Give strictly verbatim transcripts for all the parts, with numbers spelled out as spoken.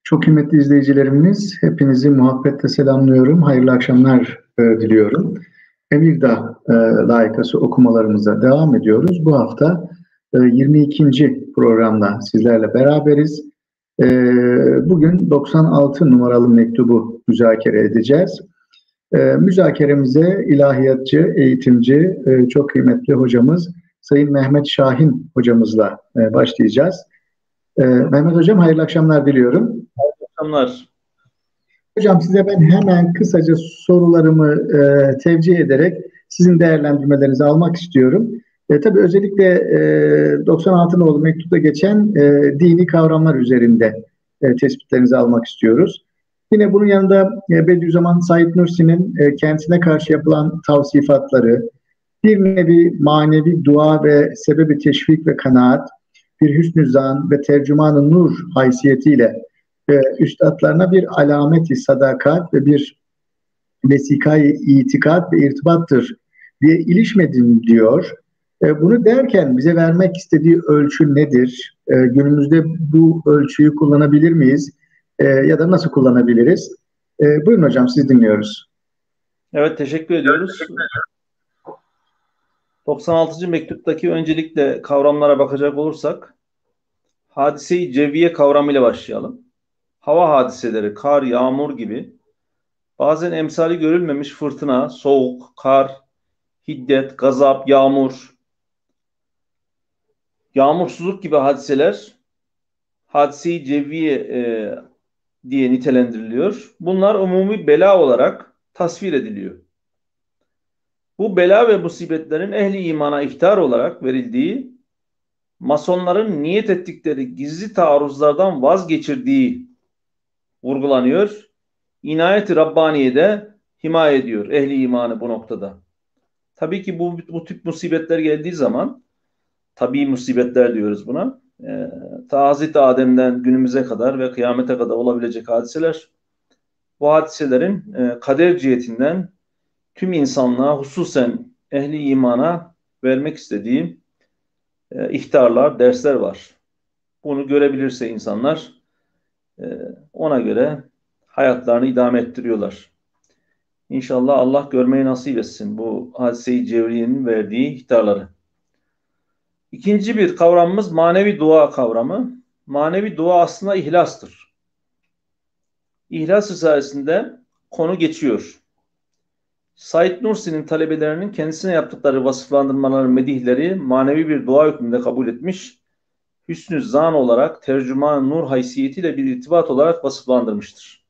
Çok kıymetli izleyicilerimiz, hepinizi muhabbetle selamlıyorum. Hayırlı akşamlar e, diliyorum. Emirda e, layıkası okumalarımıza devam ediyoruz. Bu hafta e, yirmi ikinci programda sizlerle beraberiz. E, bugün doksan altı numaralı mektubu müzakere edeceğiz. E, müzakeremize ilahiyatçı, eğitimci, e, çok kıymetli hocamız Sayın Mehmet Şahin hocamızla e, başlayacağız. E, Mehmet Hocam, hayırlı akşamlar diliyorum. Akşamlar. Hocam, size ben hemen kısaca sorularımı e, tevcih ederek sizin değerlendirmelerinizi almak istiyorum. E, tabii özellikle e, doksan altı nolu mektupta geçen e, dini kavramlar üzerinde e, tespitlerinizi almak istiyoruz. Yine bunun yanında e, Bediüzzaman Said Nursi'nin e, kendisine karşı yapılan tavsifatları, bir nevi manevi dua ve sebebi teşvik ve kanaat, bir hüsnü zan ve tercüman-ı nur haysiyetiyle e, üstadlarına bir alameti sadakat ve bir vesikayı itikat ve irtibattır diye ilişmedim diyor. E, bunu derken bize vermek istediği ölçü nedir? E, günümüzde bu ölçüyü kullanabilir miyiz? E, ya da nasıl kullanabiliriz? E, buyurun hocam, siz dinliyoruz. Evet, teşekkür ediyoruz. doksan altıncı mektuptaki öncelikle kavramlara bakacak olursak hadise-i cevviye kavramıyla başlayalım. Hava hadiseleri, kar, yağmur gibi bazen emsali görülmemiş fırtına, soğuk, kar, hiddet, gazap, yağmur, yağmursuzluk gibi hadiseler hadise-i cevviye e, diye nitelendiriliyor. Bunlar umumi bela olarak tasvir ediliyor. Bu bela ve musibetlerin ehli imana ihtar olarak verildiği, masonların niyet ettikleri gizli taarruzlardan vazgeçirdiği vurgulanıyor. İnayet-i Rabbaniye'de himaye ediyor ehli imanı bu noktada. Tabii ki bu, bu tip musibetler geldiği zaman, tabii musibetler diyoruz buna, e, ta Hazreti Adem'den günümüze kadar ve kıyamete kadar olabilecek hadiseler, bu hadiselerin e, kader cihetinden tüm insanlığa, hususen ehli imana vermek istediği e, ihtarlar, dersler var. Bunu görebilirse insanlar e, ona göre hayatlarını idame ettiriyorlar. İnşallah Allah görmeyi nasip etsin bu hadise-i cevriyenin verdiği ihtarları. İkinci bir kavramımız manevi dua kavramı. Manevi dua aslında ihlastır. İhlas sayesinde konu geçiyor. Said Nursi'nin talebelerinin kendisine yaptıkları vasıflandırmaların medihleri manevi bir dua hükmünde kabul etmiş, hüsnü zan olarak, tercüman nur haysiyetiyle bir irtibat olarak vasıflandırmıştır.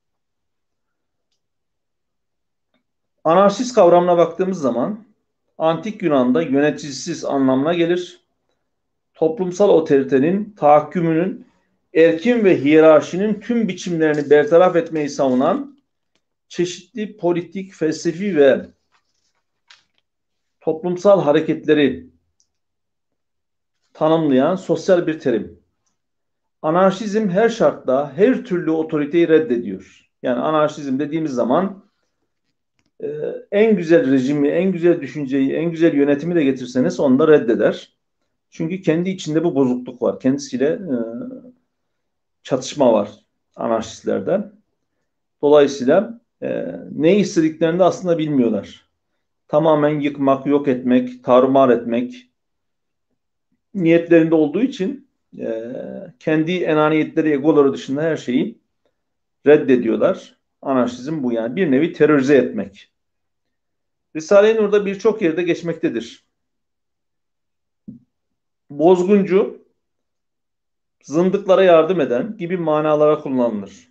Anarşist kavramına baktığımız zaman, Antik Yunan'da yöneticisiz anlamına gelir. Toplumsal otoritenin, tahakkümünün, erkin ve hiyerarşinin tüm biçimlerini bertaraf etmeyi savunan, çeşitli politik, felsefi ve toplumsal hareketleri tanımlayan sosyal bir terim. Anarşizm her şartta, her türlü otoriteyi reddediyor. Yani anarşizm dediğimiz zaman e, en güzel rejimi, en güzel düşünceyi, en güzel yönetimi de getirseniz onu da reddeder. Çünkü kendi içinde bu bozukluk var. Kendisiyle e, çatışma var anarşistlerde. Dolayısıyla e, ne istediklerini de aslında bilmiyorlar. Tamamen yıkmak, yok etmek, tarumar etmek niyetlerinde olduğu için e, kendi enaniyetleri, egoları dışında her şeyi reddediyorlar. Anarşizm bu, yani bir nevi terörize etmek. Risale-i Nur'da birçok yerde geçmektedir. Bozguncu, zındıklara yardım eden gibi manalara kullanılır.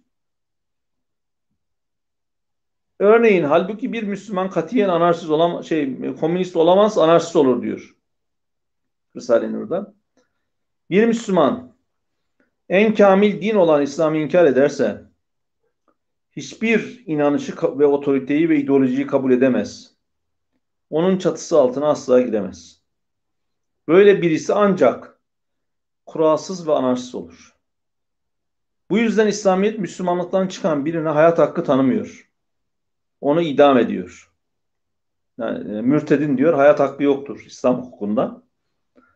Örneğin halbuki bir Müslüman katiyen anarşist olamaz, şey komünist olamaz, anarşist olur diyor Risale-i Nur'da. Bir Müslüman en kamil din olan İslam'ı inkar ederse hiçbir inanışı ve otoriteyi ve ideolojiyi kabul edemez. Onun çatısı altına asla gidemez. Böyle birisi ancak kuralsız ve anarşist olur. Bu yüzden İslamiyet Müslümanlıktan çıkan birine hayat hakkı tanımıyor. Onu idam ediyor. Yani, mürtedin diyor, hayat hakkı yoktur İslam hukukunda.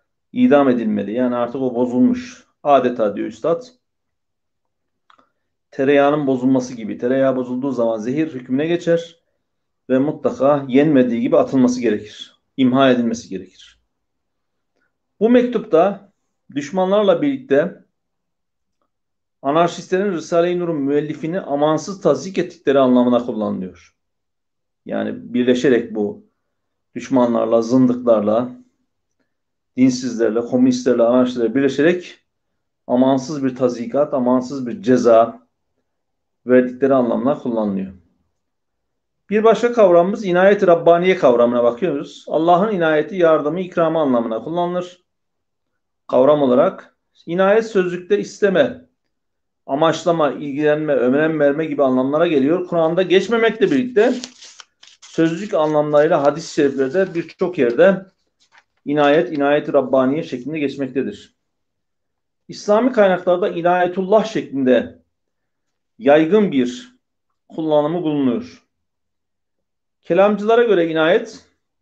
İdam edilmeli. Yani artık o bozulmuş. Adeta diyor üstad, tereyağının bozulması gibi. Tereyağı bozulduğu zaman zehir hükmüne geçer ve mutlaka yenmediği gibi atılması gerekir. İmha edilmesi gerekir. Bu mektupta düşmanlarla birlikte anarşistlerin Risale-i Nur'un müellifini amansız tazyik ettikleri anlamına kullanılıyor. Yani birleşerek bu düşmanlarla, zındıklarla, dinsizlerle, komünistlerle, anarşistlerle birleşerek amansız bir tazyikat, amansız bir ceza verdikleri anlamına kullanılıyor. Bir başka kavramımız inayet-i Rabbaniye kavramına bakıyoruz. Allah'ın inayeti, yardımı, ikramı anlamına kullanılır. Kavram olarak inayet sözlükte isteme, amaçlama, ilgilenme, önem verme gibi anlamlara geliyor. Kur'an'da geçmemekle birlikte sözlük anlamlarıyla hadis-i şeriflerde birçok yerde inayet, inayet-i Rabbaniye şeklinde geçmektedir. İslami kaynaklarda inayetullah şeklinde yaygın bir kullanımı bulunuyor. Kelamcılara göre inayet,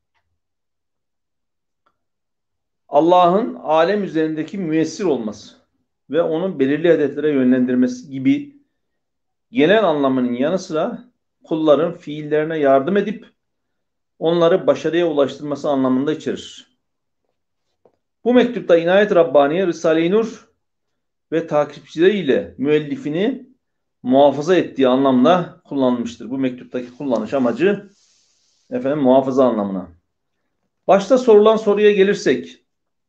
Allah'ın alem üzerindeki müessir olması ve onun belirli hedeflere yönlendirmesi gibi genel anlamının yanı sıra kulların fiillerine yardım edip onları başarıya ulaştırması anlamında içerir. Bu mektupta inayet Rabbaniye, Risale-i Nur ve takipçileriyle müellifini muhafaza ettiği anlamda kullanılmıştır. Bu mektuptaki kullanış amacı efendim muhafaza anlamına. Başta sorulan soruya gelirsek,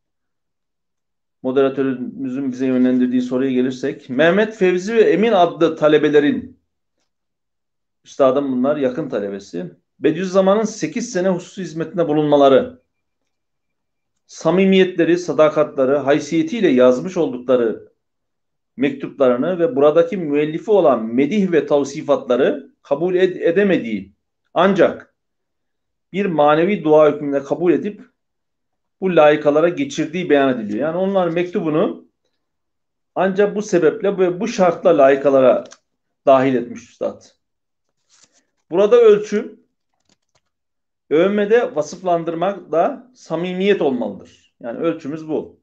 moderatörümüzün bize yönlendirdiği soruya gelirsek, Mehmet Fevzi ve Emin adlı talebelerin, üstadım bunlar yakın talebesi, Bediüzzaman'ın sekiz sene hususi hizmetinde bulunmaları, samimiyetleri, sadakatları, haysiyetiyle yazmış oldukları mektuplarını ve buradaki müellifi olan medih ve tavsifatları kabul ed- edemediği ancak bir manevi dua hükmünde kabul edip bu layıkalara geçirdiği beyan ediliyor. Yani onların mektubunu ancak bu sebeple ve bu şartla layıkalara dahil etmiş üstad. Burada ölçü övmede vasıflandırmak da samimiyet olmalıdır. Yani ölçümüz bu.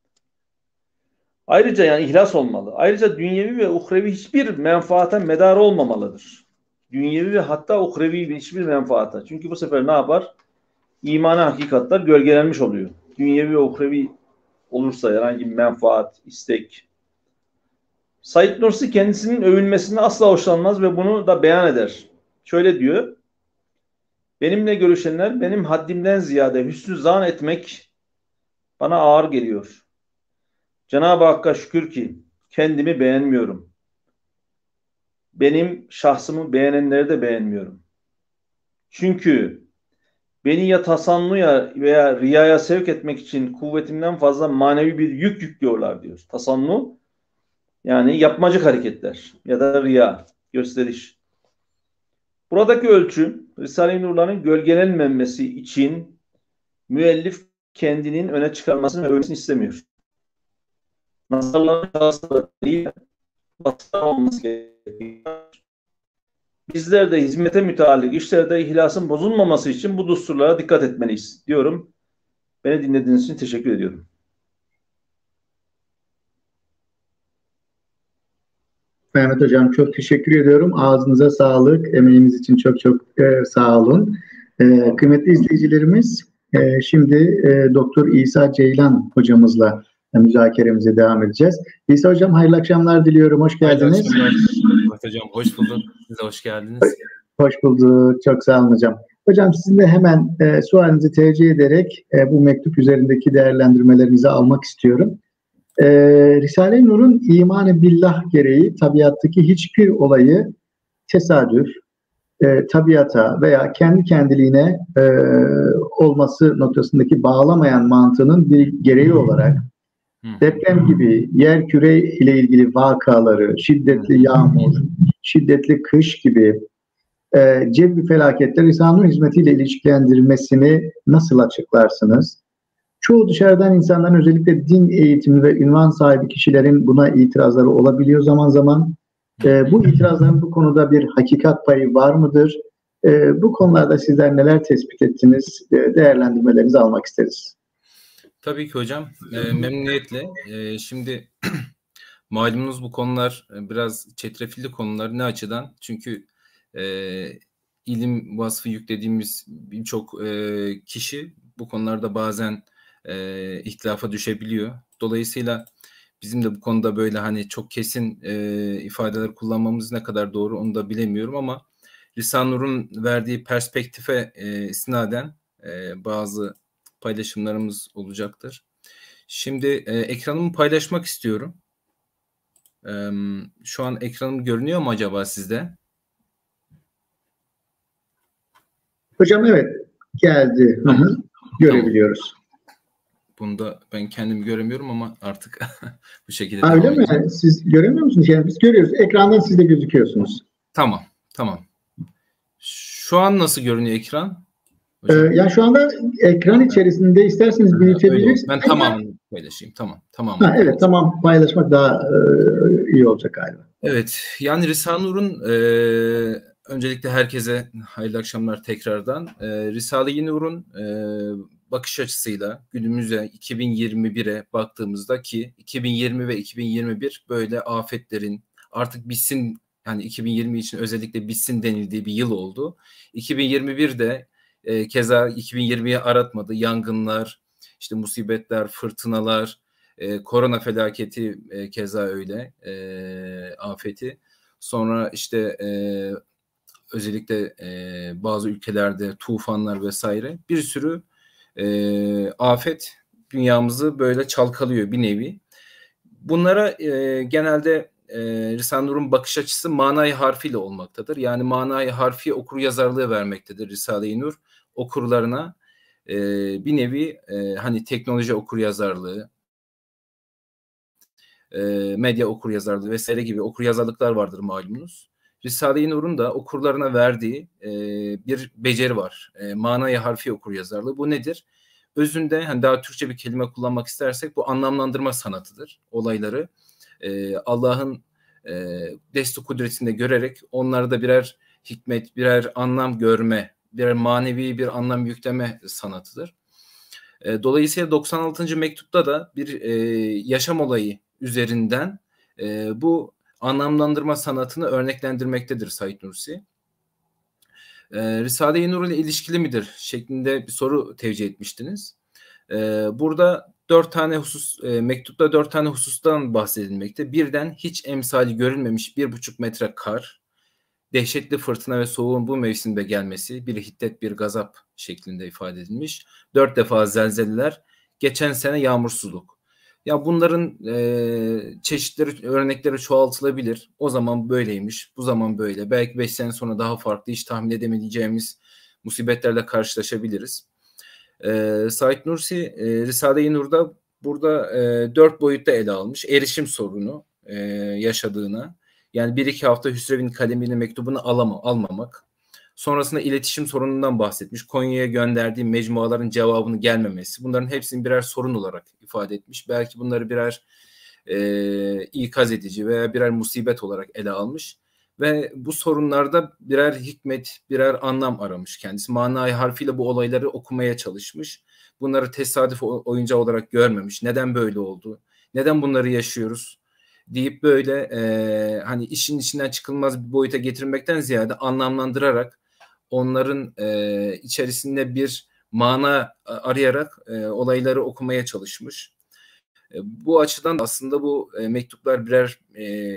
Ayrıca yani ihlas olmalı. Ayrıca dünyevi ve uhrevi hiçbir menfaate medar olmamalıdır. Dünyevi ve hatta uhrevi hiçbir menfaata. Çünkü bu sefer ne yapar? İmani hakikatler gölgelenmiş oluyor. Dünyevi ve uhrevi olursa herhangi bir menfaat, istek. Said Nursi kendisinin övülmesine asla hoşlanmaz ve bunu da beyan eder. Şöyle diyor: benimle görüşenler benim haddimden ziyade hüsnü zan etmek bana ağır geliyor. Cenab-ı Hakk'a şükür ki kendimi beğenmiyorum. Benim şahsımı beğenenleri de beğenmiyorum. Çünkü beni ya tasannuya veya riyaya sevk etmek için kuvvetimden fazla manevi bir yük yüklüyorlar diyor. Tasannu yani yapmacık hareketler ya da riya, gösteriş. Buradaki ölçü Risale-i Nur'ların gölgelenmemesi için müellif kendinin öne çıkarmasını ve övmesini istemiyor. Nazarların şahsları değil, basar olması gerekiyor. Bizler de hizmete müteallik işlerde ihlasın bozulmaması için bu düsturlara dikkat etmeliyiz diyorum. Beni dinlediğiniz için teşekkür ediyorum. Mehmet Hocam çok teşekkür ediyorum. Ağzınıza sağlık. Emeğiniz için çok çok e, sağ olun. E, kıymetli izleyicilerimiz, e, şimdi e, Doktor İsa Ceylan hocamızla e, müzakeremize devam edeceğiz. İsa Hocam hayırlı akşamlar diliyorum. Hoş geldiniz. Mehmet Hocam hoş bulduk. Siz de hoş geldiniz. Hoş bulduk. Çok sağ olun hocam. Hocam sizin de hemen e, sualinizi tevcih ederek e, bu mektup üzerindeki değerlendirmelerinizi almak istiyorum. E, Risale-i Nur'un iman-ı billah gereği tabiattaki hiçbir olayı tesadüf, e, tabiata veya kendi kendiliğine e, olması noktasındaki bağlamayan mantığının bir gereği olarak deprem gibi yer küre ile ilgili vakaları, şiddetli yağmur, şiddetli kış gibi e, cebri felaketler Risale-i Nur hizmetiyle ilişkilendirmesini nasıl açıklarsınız? Çoğu dışarıdan insanların özellikle din eğitimi ve ünvan sahibi kişilerin buna itirazları olabiliyor zaman zaman. E, bu itirazların bu konuda bir hakikat payı var mıdır? E, bu konularda sizler neler tespit ettiniz? E, değerlendirmelerinizi almak isteriz. Tabii ki hocam. E, memnuniyetle. E, şimdi Malumunuz bu konular biraz çetrefilli konular. Ne açıdan? Çünkü e, ilim vasfı yüklediğimiz birçok e, kişi bu konularda bazen e, ihtilafa düşebiliyor. Dolayısıyla bizim de bu konuda böyle hani çok kesin e, ifadeler kullanmamız ne kadar doğru onu da bilemiyorum ama Risale-i Nur'un verdiği perspektife e, istinaden e, bazı paylaşımlarımız olacaktır. Şimdi e, ekranımı paylaşmak istiyorum. E, şu an ekranım görünüyor mu acaba sizde? Hocam evet geldi. Tamam. Görebiliyoruz. Bunda ben kendimi göremiyorum ama artık bu şekilde ha, devam öyle edeceğim. mi? Siz göremiyor musunuz? Yani biz görüyoruz. Ekrandan siz de gözüküyorsunuz. Tamam, tamam. Şu an nasıl görünüyor ekran? Ee, yani şu anda ekran içerisinde isterseniz büyütebiliriz. Ben tamamını paylaşayım. Tamam, tamam. Ha, evet, tamam paylaşmak daha e, iyi olacak galiba. Evet, yani Risale-i Nur'un e, öncelikle herkese hayırlı akşamlar tekrardan. E, Risale-i Nur'un e, bakış açısıyla günümüze iki bin yirmi bire baktığımızda ki iki bin yirmi ve iki bin yirmi bir böyle afetlerin artık bitsin, yani iki bin yirmi için özellikle bitsin denildiği bir yıl oldu. iki bin yirmi birde e, keza iki bin yirmiyi aratmadı. Yangınlar, işte musibetler, fırtınalar, e, korona felaketi e, keza öyle e, afeti. Sonra işte e, özellikle e, bazı ülkelerde tufanlar vesaire bir sürü e, afet dünyamızı böyle çalkalıyor bir nevi. Bunlara e, genelde e, Risale-i Nur'un bakış açısı manayı harfiyle olmaktadır. Yani manayı harfi okur yazarlığı vermektedir Risale-i Nur okurlarına. E, bir nevi e, hani teknoloji okur yazarlığı, e, medya okur yazarlığı vesaire gibi okur yazarlıklar vardır malumunuz. Risale-i Nur'un da okurlarına verdiği e, bir beceri var. E, manayı harfi okur yazarlığı. Bu nedir? Özünde hani daha Türkçe bir kelime kullanmak istersek bu anlamlandırma sanatıdır. Olayları e, Allah'ın e, desti kudretinde görerek onlarda birer hikmet, birer anlam görme, birer manevi bir anlam yükleme sanatıdır. E, dolayısıyla doksan altıncı mektupta da bir e, yaşam olayı üzerinden e, bu anlamlandırma sanatını örneklendirmektedir Said Nursi. E, Risale-i Nur ile ilişkili midir şeklinde bir soru tevcih etmiştiniz. E, burada dört tane husus, e, mektupta dört tane husustan bahsedilmekte. Birden hiç emsali görülmemiş bir buçuk metre kar, dehşetli fırtına ve soğuğun bu mevsimde gelmesi, bir hiddet bir gazap şeklinde ifade edilmiş. Dört defa zelzeleler, geçen sene yağmursuzluk. Ya bunların e, çeşitleri, örnekleri çoğaltılabilir. O zaman böyleymiş, bu zaman böyle. Belki beş sene sonra daha farklı, hiç tahmin edemeyeceğimiz musibetlerle karşılaşabiliriz. E, Said Nursi, e, Risale-i Nur'da burada e, dört boyutta ele almış. Erişim sorunu e, yaşadığına, yani bir iki hafta Hüsrev'in kalemini mektubunu alama, almamak. Sonrasında iletişim sorunundan bahsetmiş. Konya'ya gönderdiği mecmuaların cevabını gelmemesi. Bunların hepsini birer sorun olarak ifade etmiş. Belki bunları birer e, ikaz edici veya birer musibet olarak ele almış. Ve bu sorunlarda birer hikmet, birer anlam aramış kendisi. Manayı harfiyle bu olayları okumaya çalışmış. Bunları tesadüf oyuncağı olarak görmemiş. Neden böyle oldu? Neden bunları yaşıyoruz? Deyip böyle e, hani işin içinden çıkılmaz bir boyuta getirmekten ziyade anlamlandırarak onların e, içerisinde bir mana arayarak e, olayları okumaya çalışmış. E, bu açıdan aslında bu e, mektuplar birer e,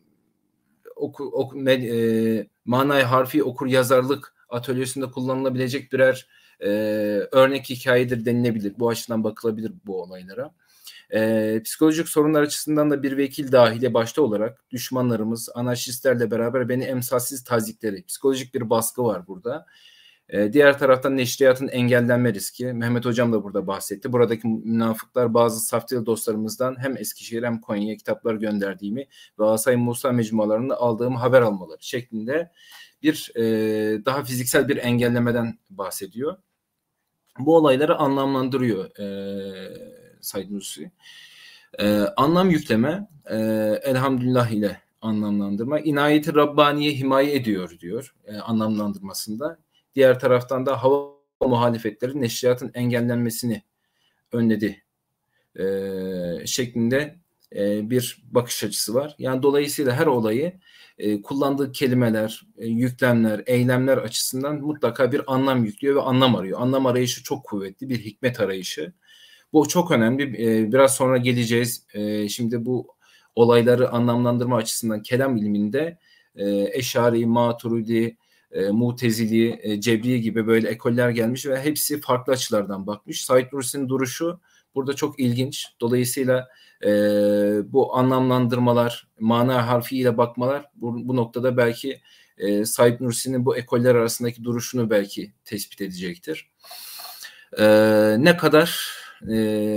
oku, oku, me, e, manayı harfi okur yazarlık atölyesinde kullanılabilecek birer e, örnek hikayedir denilebilir. Bu açıdan bakılabilir bu olaylara. E, psikolojik sorunlar açısından da bir vekil dahili başta olarak düşmanlarımız, anarşistlerle beraber beni emsalsiz tazikleri, psikolojik bir baskı var burada. E, diğer taraftan neşriyatın engellenme riski. Mehmet Hocam da burada bahsetti. Buradaki münafıklar bazı saftiyalı dostlarımızdan hem Eskişehir hem Konya'ya kitaplar gönderdiğimi ve Asay Musa mecmualarını aldığım haber almaları şeklinde bir e, daha fiziksel bir engellemeden bahsediyor. Bu olayları anlamlandırıyor e, Said Nursi. Ee, anlam yükleme e, elhamdülillah ile anlamlandırma. İnayeti Rabbaniye himaye ediyor diyor e, anlamlandırmasında. Diğer taraftan da hava muhalefetleri neşriyatın engellenmesini önledi e, şeklinde e, bir bakış açısı var. Yani dolayısıyla her olayı e, kullandığı kelimeler, e, yüklemler, eylemler açısından mutlaka bir anlam yüklüyor ve anlam arıyor. Anlam arayışı çok kuvvetli, bir hikmet arayışı. Bu çok önemli. E, biraz sonra geleceğiz. E, şimdi bu olayları anlamlandırma açısından kelam ilminde e, Eşari, Maturidi, e, Mutezili, e, Cebri gibi böyle ekoller gelmiş ve hepsi farklı açılardan bakmış. Said Nursi'nin duruşu burada çok ilginç. Dolayısıyla e, bu anlamlandırmalar, mana harfiyle bakmalar bu, bu noktada belki e, Said Nursi'nin bu ekoller arasındaki duruşunu belki tespit edecektir. E, ne kadar e,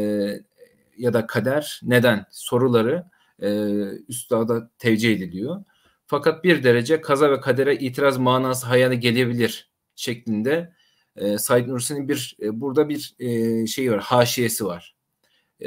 ya da kader, neden soruları e, üstada tevcih ediliyor. Fakat bir derece kaza ve kadere itiraz manası hayale gelebilir şeklinde e, Said Nursi'nin bir e, burada bir e, şey var, haşiyesi var. E,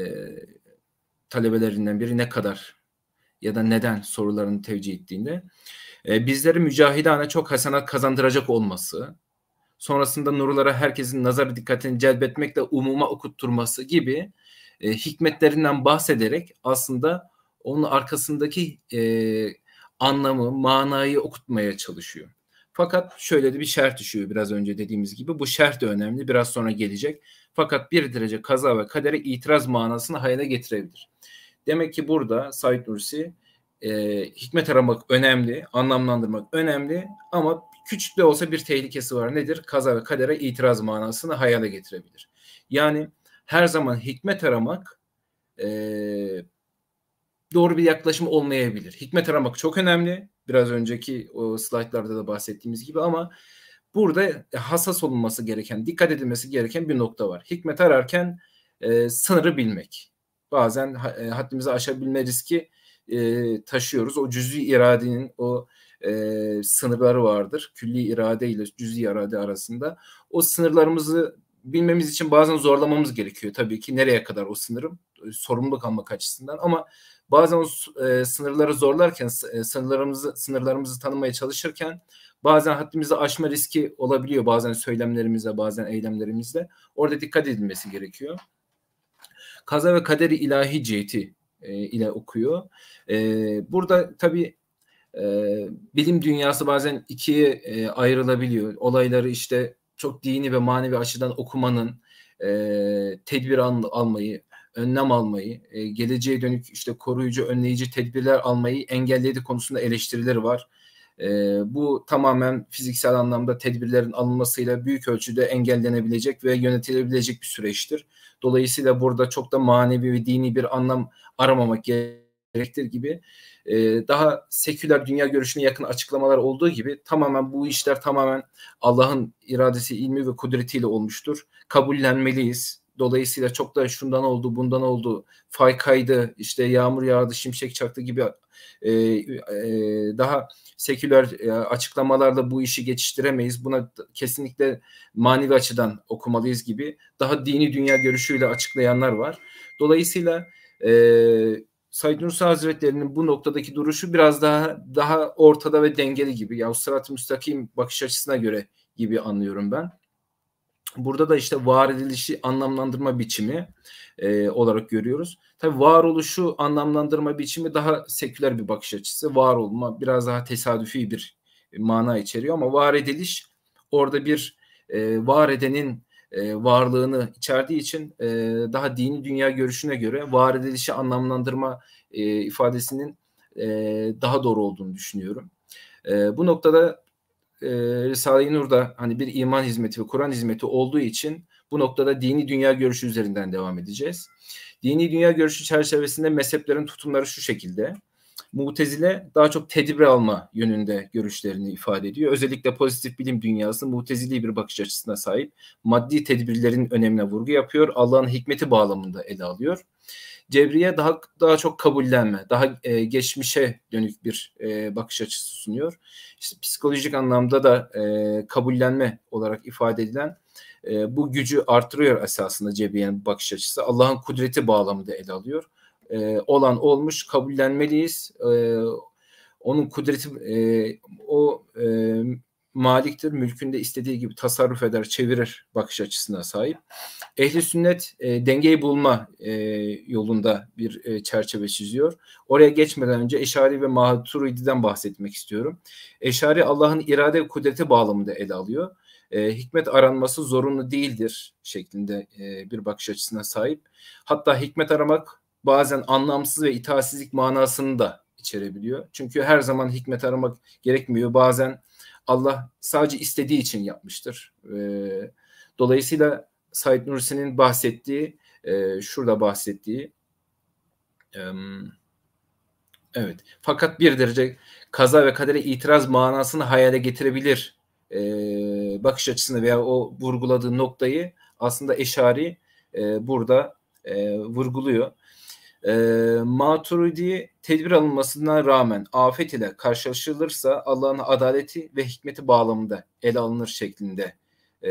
talebelerinden biri ne kadar ya da neden sorularını tevcih ettiğinde e, bizleri mücahidane çok hasenat kazandıracak olması, sonrasında nurlara herkesin nazarı dikkatini celbetmekle umuma okutturması gibi e, hikmetlerinden bahsederek aslında onun arkasındaki e, anlamı, manayı okutmaya çalışıyor. Fakat şöyle de bir şerh düşüyor biraz önce dediğimiz gibi. Bu şerh de önemli. Biraz sonra gelecek. Fakat bir derece kaza ve kadere itiraz manasını hayale getirebilir. Demek ki burada Said Nursi e, hikmet aramak önemli, anlamlandırmak önemli ama küçük de olsa bir tehlikesi var. Nedir? Kaza ve kadere itiraz manasını hayale getirebilir. Yani her zaman hikmet aramak e, doğru bir yaklaşım olmayabilir. Hikmet aramak çok önemli. Biraz önceki o slaytlarda da bahsettiğimiz gibi ama burada hassas olunması gereken, dikkat edilmesi gereken bir nokta var. Hikmet ararken e, sınırı bilmek. Bazen e, haddimizi aşabilme riski e, taşıyoruz. O cüz'i iradenin o e, sınırları vardır. Külli irade ile cüz'i irade arasında. O sınırlarımızı bilmemiz için bazen zorlamamız gerekiyor. Tabii ki nereye kadar o sınırım? Sorumluluk almak açısından ama bazen o e, sınırları zorlarken, e, sınırlarımızı sınırlarımızı tanımaya çalışırken bazen haddimizi aşma riski olabiliyor. Bazen söylemlerimizle, bazen eylemlerimizle. Orada dikkat edilmesi gerekiyor. Kaza ve kaderi ilahi ciheti e, ile okuyor. E, burada tabii e, bilim dünyası bazen ikiye e, ayrılabiliyor. Olayları işte çok dini ve manevi açıdan okumanın, e, tedbir al, almayı, önlem almayı, e, geleceğe dönük işte koruyucu, önleyici tedbirler almayı engellediği konusunda eleştirileri var. E, bu tamamen fiziksel anlamda tedbirlerin alınmasıyla büyük ölçüde engellenebilecek ve yönetilebilecek bir süreçtir. Dolayısıyla burada çok da manevi ve dini bir anlam aramamak gerektir gibi e, daha seküler dünya görüşüne yakın açıklamalar olduğu gibi tamamen bu işler tamamen Allah'ın iradesi, ilmi ve kudretiyle olmuştur. Kabullenmeliyiz. Dolayısıyla çok da şundan oldu, bundan oldu, fay kaydı, işte yağmur yağdı, şimşek çaktı gibi e, e, daha seküler e, açıklamalarla bu işi geçiştiremeyiz. Buna kesinlikle manevi açıdan okumalıyız gibi daha dini dünya görüşüyle açıklayanlar var. Dolayısıyla e, Said Nursi Hazretleri'nin bu noktadaki duruşu biraz daha daha ortada ve dengeli gibi. Ya sırat-ı müstakim bakış açısına göre gibi anlıyorum ben. Burada da işte var edilişi anlamlandırma biçimi e, olarak görüyoruz. Tabii varoluşu anlamlandırma biçimi daha seküler bir bakış açısı. Var olma biraz daha tesadüfi bir mana içeriyor ama var ediliş orada bir e, var edenin e, varlığını içerdiği için e, daha dini dünya görüşüne göre var edilişi anlamlandırma e, ifadesinin e, daha doğru olduğunu düşünüyorum. E, bu noktada e, Risale-i Nur'da hani bir iman hizmeti ve Kur'an hizmeti olduğu için bu noktada dini dünya görüşü üzerinden devam edeceğiz. Dini dünya görüşü çerçevesinde mezheplerin tutumları şu şekilde. Mutezile daha çok tedbir alma yönünde görüşlerini ifade ediyor. Özellikle pozitif bilim dünyası mutezili bir bakış açısına sahip. Maddi tedbirlerin önemine vurgu yapıyor. Allah'ın hikmeti bağlamında ele alıyor. Cebriye daha daha çok kabullenme, daha e, geçmişe dönük bir e, bakış açısı sunuyor. İşte psikolojik anlamda da e, kabullenme olarak ifade edilen e, bu gücü artırıyor esasında Cebriye'nin bakış açısı. Allah'ın kudreti bağlamında ele alıyor. E, olan olmuş, kabullenmeliyiz. E, onun kudreti, e, o e, maliktir. Mülkünde istediği gibi tasarruf eder, çevirir bakış açısına sahip. Ehli sünnet e, dengeyi bulma e, yolunda bir e, çerçeve çiziyor. Oraya geçmeden önce Eşari ve Maturidi'den bahsetmek istiyorum. Eşari Allah'ın irade ve kudreti bağlamında ele alıyor. E, hikmet aranması zorunlu değildir şeklinde e, bir bakış açısına sahip. Hatta hikmet aramak bazen anlamsız ve itaatsizlik manasını da içerebiliyor. Çünkü her zaman hikmet aramak gerekmiyor. Bazen Allah sadece istediği için yapmıştır. E, dolayısıyla Said Nursi'nin bahsettiği, e, şurada bahsettiği, e, evet, fakat bir derece kaza ve kadere itiraz manasını hayale getirebilir e, bakış açısını veya o vurguladığı noktayı aslında Eşari e, burada e, vurguluyor. E, Maturidi tedbir alınmasına rağmen afet ile karşılaşılırsa Allah'ın adaleti ve hikmeti bağlamında ele alınır şeklinde e,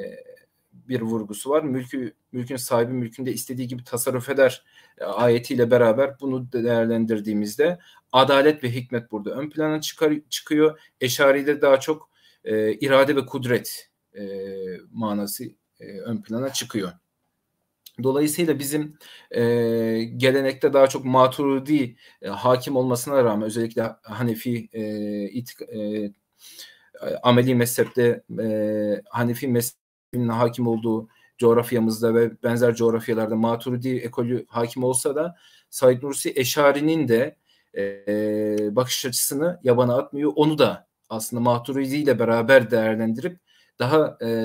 bir vurgusu var. Mülkü, mülkün sahibi mülkünde istediği gibi tasarruf eder e, ayetiyle beraber bunu değerlendirdiğimizde adalet ve hikmet burada ön plana çıkar, çıkıyor. Eşari'de daha çok e, irade ve kudret e, manası e, ön plana çıkıyor. Dolayısıyla bizim e, gelenekte daha çok Maturidi e, hakim olmasına rağmen özellikle Hanefi e, itik, e, ameli mezhepte e, Hanefi mezhebinin hakim olduğu coğrafyamızda ve benzer coğrafyalarda Maturidi ekolü hakim olsa da Said Nursi Eşari'nin de e, bakış açısını yabana atmıyor. Onu da aslında Maturidi ile beraber değerlendirip daha e,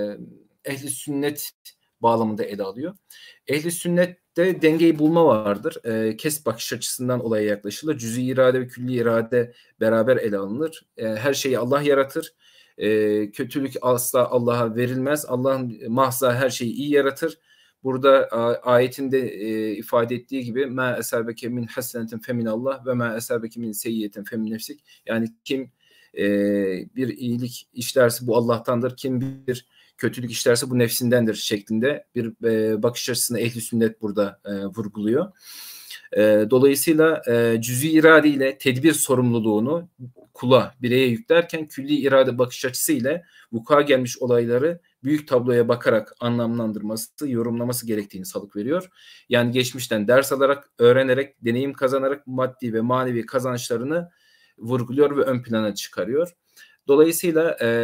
ehli sünnet bağlamında ele alıyor. Ehli sünnette dengeyi bulma vardır. E, kes bakış açısından olaya yaklaşılır. Cüz-i irade ve külli irade beraber ele alınır. E, her şeyi Allah yaratır. E, kötülük asla Allah'a verilmez. Allah mahza her şeyi iyi yaratır. Burada a, ayetinde e, ifade ettiği gibi ma esabeke min hasenetin feminallah ve ma esabeke min seyyiyetin femin nefsik. Yani kim e, bir iyilik işlerse bu Allah'tandır. Kim bir kötülük işlerse bu nefsindendir şeklinde bir e, bakış açısını ehli sünnet burada e, vurguluyor. E, dolayısıyla e, cüz-i irade ile tedbir sorumluluğunu kula, bireye yüklerken külli irade bakış açısı ile vuku'a gelmiş olayları büyük tabloya bakarak anlamlandırması, yorumlaması gerektiğini salık veriyor. Yani geçmişten ders alarak, öğrenerek, deneyim kazanarak maddi ve manevi kazançlarını vurguluyor ve ön plana çıkarıyor. Dolayısıyla e,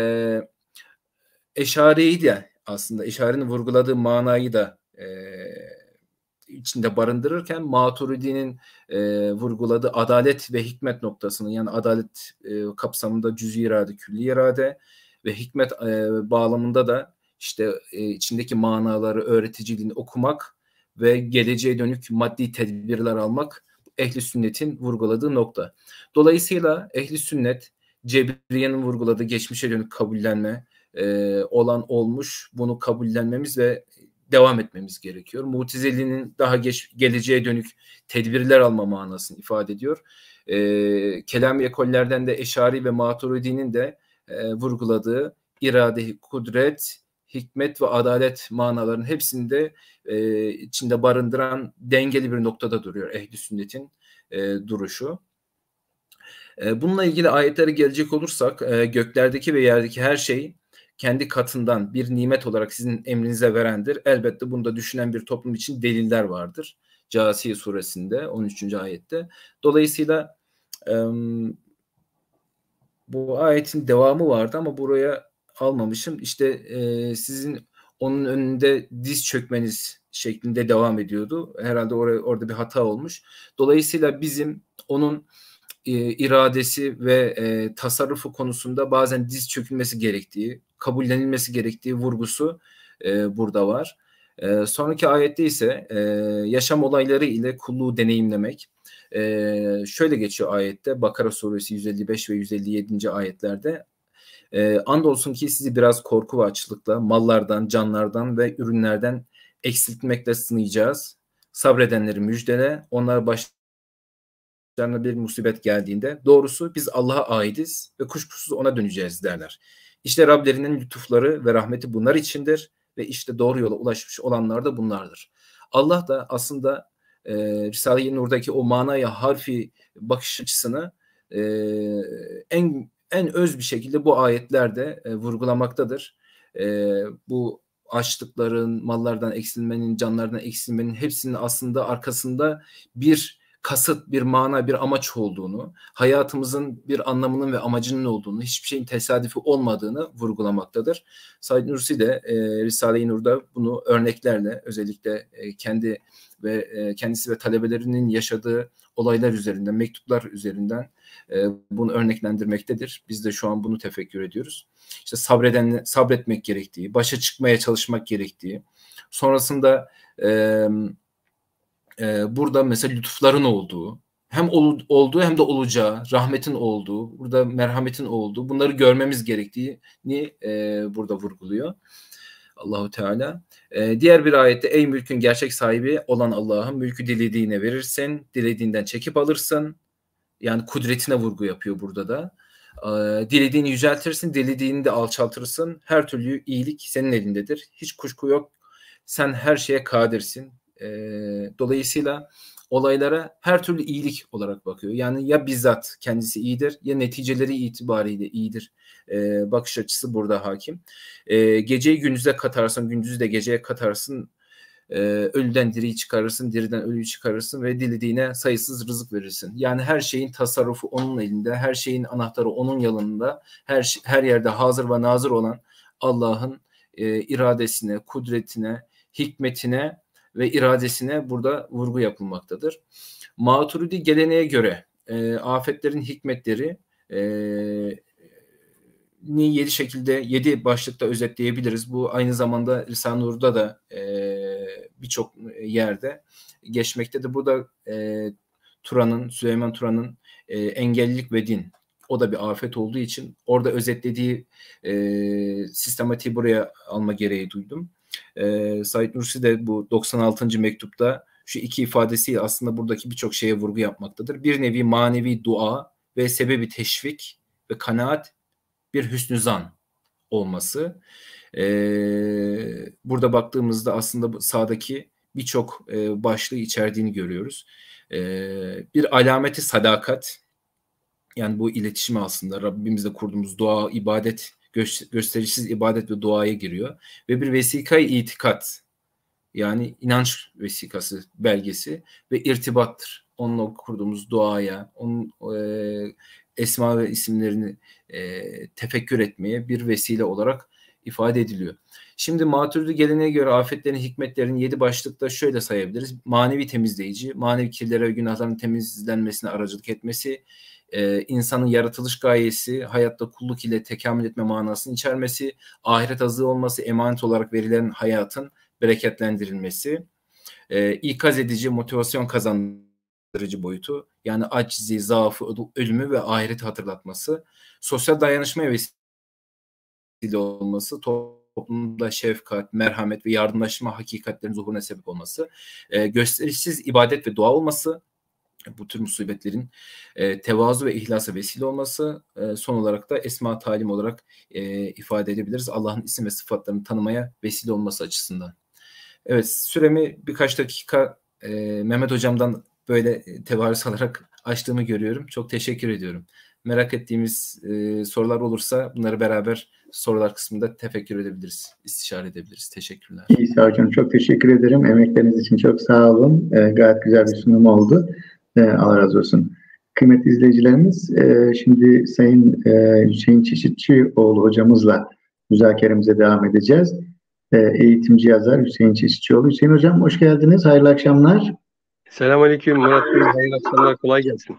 Eşari'yi de aslında Eşari'nin vurguladığı manayı da e, içinde barındırırken Maturidi'nin e, vurguladığı adalet ve hikmet noktasını, yani adalet e, kapsamında cüz-i irade, külli irade ve hikmet e, bağlamında da işte e, içindeki manaları, öğreticiliğini okumak ve geleceğe dönük maddi tedbirler almak ehli sünnetin vurguladığı nokta. Dolayısıyla ehli sünnet Cebriye'nin vurguladığı geçmişe dönük kabullenme e, olan olmuş, bunu kabullenmemiz ve devam etmemiz gerekiyor. Mu'tezili'nin daha geç, geleceğe dönük tedbirler alma manasını ifade ediyor. E, Kelami ekollerden de Eşari ve Maturidi'nin de e, vurguladığı irade, kudret, hikmet ve adalet manalarının hepsini de e, içinde barındıran dengeli bir noktada duruyor ehli sünnetin e, duruşu. E, bununla ilgili ayetlere gelecek olursak e, göklerdeki ve yerdeki her şey kendi katından bir nimet olarak sizin emrinize verendir. Elbette bunda düşünen bir toplum için deliller vardır. Câsiye suresinde on üçüncü ayette. Dolayısıyla e, bu ayetin devamı vardı ama buraya almamışım. İşte e, sizin onun önünde diz çökmeniz şeklinde devam ediyordu. Herhalde oraya, orada bir hata olmuş. Dolayısıyla bizim onun e, iradesi ve e, tasarrufu konusunda bazen diz çökülmesi gerektiği, kabullenilmesi gerektiği vurgusu e, burada var. E, sonraki ayette ise e, yaşam olayları ile kulluğu deneyimlemek. E, şöyle geçiyor ayette, Bakara suresi yüz elli beş ve yüz elli yedinci ayetlerde. E, andolsun ki sizi biraz korku ve açlıkla, mallardan, canlardan ve ürünlerden eksiltmekle sınayacağız. Sabredenleri müjdele, onlar başlarına bir musibet geldiğinde doğrusu biz Allah'a aidiz ve kuşkusuz ona döneceğiz derler. İşte Rablerinin lütufları ve rahmeti bunlar içindir ve işte doğru yola ulaşmış olanlar da bunlardır. Allah da aslında e, Risale-i Nur'daki o manaya harfi bakış açısını e, en en öz bir şekilde bu ayetlerde e, vurgulamaktadır. E, bu açlıkların, mallardan eksilmenin, canlardan eksilmenin hepsinin aslında arkasında bir kasıt, bir mana, bir amaç olduğunu, hayatımızın bir anlamının ve amacının olduğunu, hiçbir şeyin tesadüfi olmadığını vurgulamaktadır. Said Nursi de e, Risale-i Nur'da bunu örneklerle, özellikle e, kendi ve e, kendisi ve talebelerinin yaşadığı olaylar üzerinden, mektuplar üzerinden e, bunu örneklendirmektedir. Biz de şu an bunu tefekkür ediyoruz. İşte sabreden, sabretmek gerektiği, başa çıkmaya çalışmak gerektiği, sonrasında e, e, burada mesela lütufların olduğu, hem ol, olduğu hem de olacağı, rahmetin olduğu, burada merhametin olduğu, bunları görmemiz gerektiğini e, burada vurguluyor Allahu Teala. E, diğer bir ayette ey mülkün gerçek sahibi olan Allah'ın mülkü dilediğine verirsin, dilediğinden çekip alırsın. Yani kudretine vurgu yapıyor burada da. E, dilediğini yüceltirsin, dilediğini de alçaltırsın. Her türlü iyilik senin elindedir. Hiç kuşku yok. Sen her şeye kadirsin. E, dolayısıyla olaylara her türlü iyilik olarak bakıyor. Yani ya bizzat kendisi iyidir ya neticeleri itibariyle iyidir. E, bakış açısı burada hakim. E, geceyi gündüze katarsın, gündüzü de geceye katarsın. E, ölüden diriyi çıkarırsın, diriden ölüyü çıkarırsın ve dilediğine sayısız rızık verirsin. Yani her şeyin tasarrufu onun elinde, her şeyin anahtarı onun yanında, her her yerde hazır ve nazır olan Allah'ın e, iradesine, kudretine, hikmetine ve iradesine burada vurgu yapılmaktadır. Maturidi geleneğe göre e, afetlerin hikmetleri e, ni yedi şekilde, yedi başlıkta özetleyebiliriz. Bu aynı zamanda Risale-i Nur'da da e, birçok yerde geçmektedir. Burada e, Turan'ın, Süleyman Turan'ın e, engellilik ve din, o da bir afet olduğu için orada özetlediği e, sistematiği buraya alma gereği duydum. E, Said Nursi de bu doksan altıncı mektupta şu iki ifadesiyle aslında buradaki birçok şeye vurgu yapmaktadır. Bir nevi manevi dua ve sebebi teşvik ve kanaat, bir hüsnü zan olması. Ee, burada baktığımızda aslında sağdaki birçok e, başlığı içerdiğini görüyoruz. Ee, bir alameti sadakat, yani bu iletişimi aslında Rabbimizle kurduğumuz dua, ibadet, gö- gösterişsiz ibadet ve duaya giriyor. Ve bir vesika-i itikat, yani inanç vesikası, belgesi ve irtibattır. Onunla kurduğumuz duaya, onun e, esma ve isimlerini e, tefekkür etmeye bir vesile olarak ifade ediliyor. Şimdi Maturidi geleneğe göre afetlerin, hikmetlerin yedi başlıkta şöyle sayabiliriz. Manevi temizleyici, manevi kirlere ve günahların temizlenmesine aracılık etmesi, e, insanın yaratılış gayesi, hayatta kulluk ile tekamül etme manasını içermesi, ahiret azığı olması, emanet olarak verilen hayatın bereketlendirilmesi, e, ikaz edici, motivasyon kazandırıcı boyutu, yani aczi, zaafı, ölümü ve ahireti hatırlatması, sosyal dayanışmaya vesile olması, toplumda şefkat, merhamet ve yardımlaşma hakikatlerin zuhuruna sebep olması, e, gösterişsiz ibadet ve dua olması, bu tür musibetlerin e, tevazu ve ihlasa vesile olması, e, son olarak da esma talim olarak e, ifade edebiliriz. Allah'ın isim ve sıfatlarını tanımaya vesile olması açısından. Evet, süremi birkaç dakika e, Mehmet Hocam'dan böyle tevarüs alarak açtığımı görüyorum. Çok teşekkür ediyorum. Merak ettiğimiz e, sorular olursa bunları beraber sorular kısmında tefekkür edebiliriz, istişare edebiliriz. Teşekkürler. İsa Hocam, çok teşekkür ederim. Emekleriniz için çok sağ olun. E, gayet güzel bir sunum oldu. E, Allah razı olsun. Kıymetli izleyicilerimiz, e, şimdi Sayın e, Hüseyin Çeşitçioğlu hocamızla müzakeremize devam edeceğiz. E, eğitimci yazar Hüseyin Çeşitçioğlu. Hüseyin Hocam, hoş geldiniz. Hayırlı akşamlar. Selamünaleyküm Murat Bey. Hayırlı akşamlar. Kolay gelsin.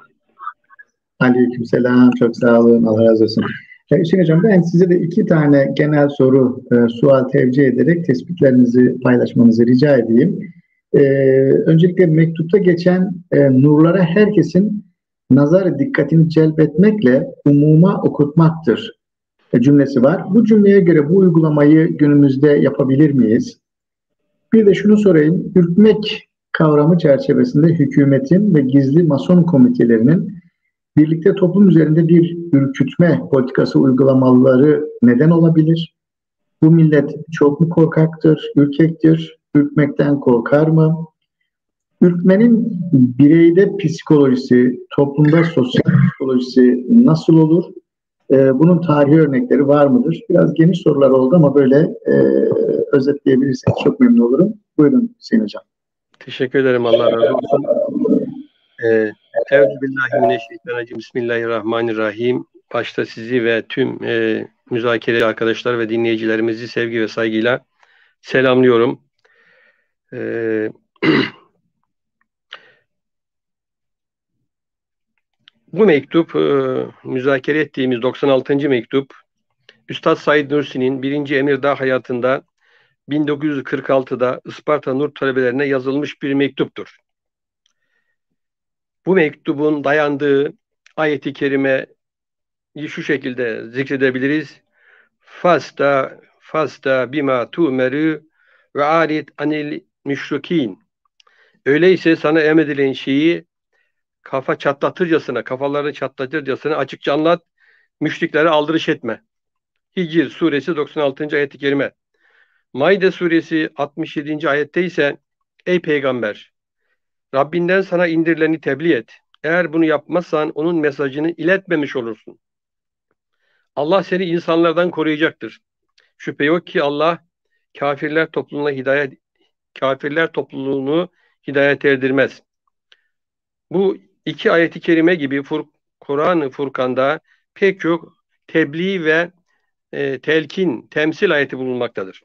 Aleykümselam. Çok sağ olun. Allah razı olsun. Ya Hüseyin Hocam, ben size de iki tane genel soru, e, sual tevcih ederek tespitlerinizi paylaşmanızı rica edeyim. E, öncelikle mektupta geçen e, nurlara herkesin nazar dikkatini celbetmekle umuma okutmaktır e, cümlesi var. Bu cümleye göre bu uygulamayı günümüzde yapabilir miyiz? Bir de şunu sorayım. Ürkmek kavramı çerçevesinde hükümetin ve gizli mason komitelerinin birlikte toplum üzerinde bir ürkütme politikası uygulamaları neden olabilir? Bu millet çok mu korkaktır, ürkektir? Ürkmekten korkar mı? Ürkmenin bireyde psikolojisi, toplumda sosyal psikolojisi nasıl olur? E, bunun tarihi örnekleri var mıdır? Biraz geniş sorular oldu ama böyle e, özetleyebilirsek çok memnun olurum. Buyurun Hüseyin Hocam. Teşekkür ederim. Allah razı olsun. Ee, Euzubillahimineşşeytanirracim. Bismillahirrahmanirrahim. Başta sizi ve tüm e, müzakere arkadaşlar ve dinleyicilerimizi sevgi ve saygıyla selamlıyorum. Ee, Bu mektup, e, müzakere ettiğimiz doksan altıncı mektup, Üstad Said Nursi'nin birinci Emirdağ hayatında bin dokuz yüz kırk altıda Isparta Nur talebelerine yazılmış bir mektuptur. Bu mektubun dayandığı ayeti kerimeyi şu şekilde zikredebiliriz. Fasta fasta bima tu'meru ve arid anil müşrikin. Öyleyse sana emredilen şeyi kafa çatlatırcasına, kafalarını çatlatırcasına açıkça anlat, müşriklere aldırış etme. Hicr suresi doksan altıncı ayet-i kerime. Maide suresi altmış yedinci ayette ise ey peygamber, Rabbinden sana indirileni tebliğ et. Eğer bunu yapmazsan onun mesajını iletmemiş olursun. Allah seni insanlardan koruyacaktır. Şüphe yok ki Allah kafirler topluluğuna hidayet kafirler topluluğunu hidayet erdirmez. Bu iki ayeti kerime gibi Fur Kur'an-ı Furkan'da pek çok tebliğ ve e, telkin, temsil ayeti bulunmaktadır.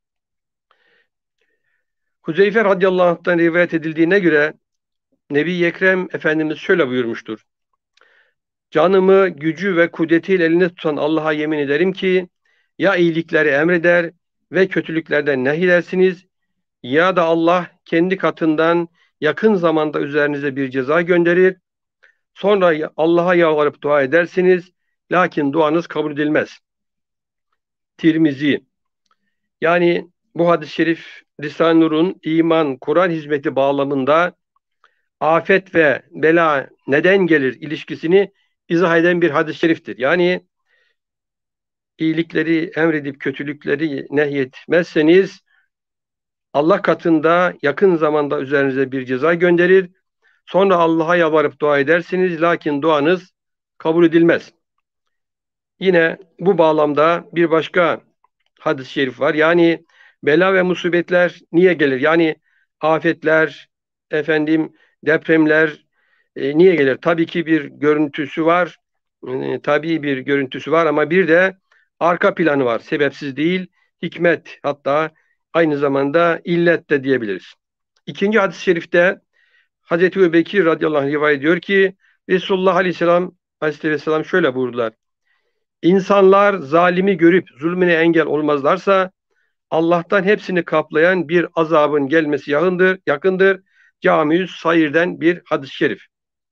Huzeyfe radıyallahu anh'tan rivayet edildiğine göre Nebi Ekrem Efendimiz şöyle buyurmuştur. Canımı, gücü ve kudretiyle elinde tutan Allah'a yemin ederim ki ya iyilikleri emreder ve kötülüklerden nehyedersiniz ya da Allah kendi katından yakın zamanda üzerinize bir ceza gönderir. Sonra Allah'a yalvarıp dua edersiniz. Lakin duanız kabul edilmez. Tirmizi. Yani bu hadis-i şerif Risale-i Nur'un iman, Kur'an hizmeti bağlamında afet ve bela neden gelir ilişkisini izah eden bir hadis-i şeriftir. Yani iyilikleri emredip kötülükleri nehyetmezseniz Allah katında yakın zamanda üzerinize bir ceza gönderir. Sonra Allah'a yalvarıp dua edersiniz. Lakin duanız kabul edilmez. Yine bu bağlamda bir başka hadis-i şerif var. Yani bela ve musibetler niye gelir? Yani afetler, efendim depremler e, niye gelir? Tabii ki bir görüntüsü var. E, tabii bir görüntüsü var ama bir de arka planı var. Sebepsiz değil, hikmet, hatta aynı zamanda illet de diyebiliriz. İkinci hadis-i şerifte Hazreti Ebu Bekir radıyallahu anh rivayet ediyor ki Resulullah aleyhisselam aleyhisselam şöyle buyurdular. İnsanlar zalimi görüp zulmüne engel olmazlarsa Allah'tan hepsini kaplayan bir azabın gelmesi yakındır. yakındır. Cami-i Sayir'den bir hadis-i şerif.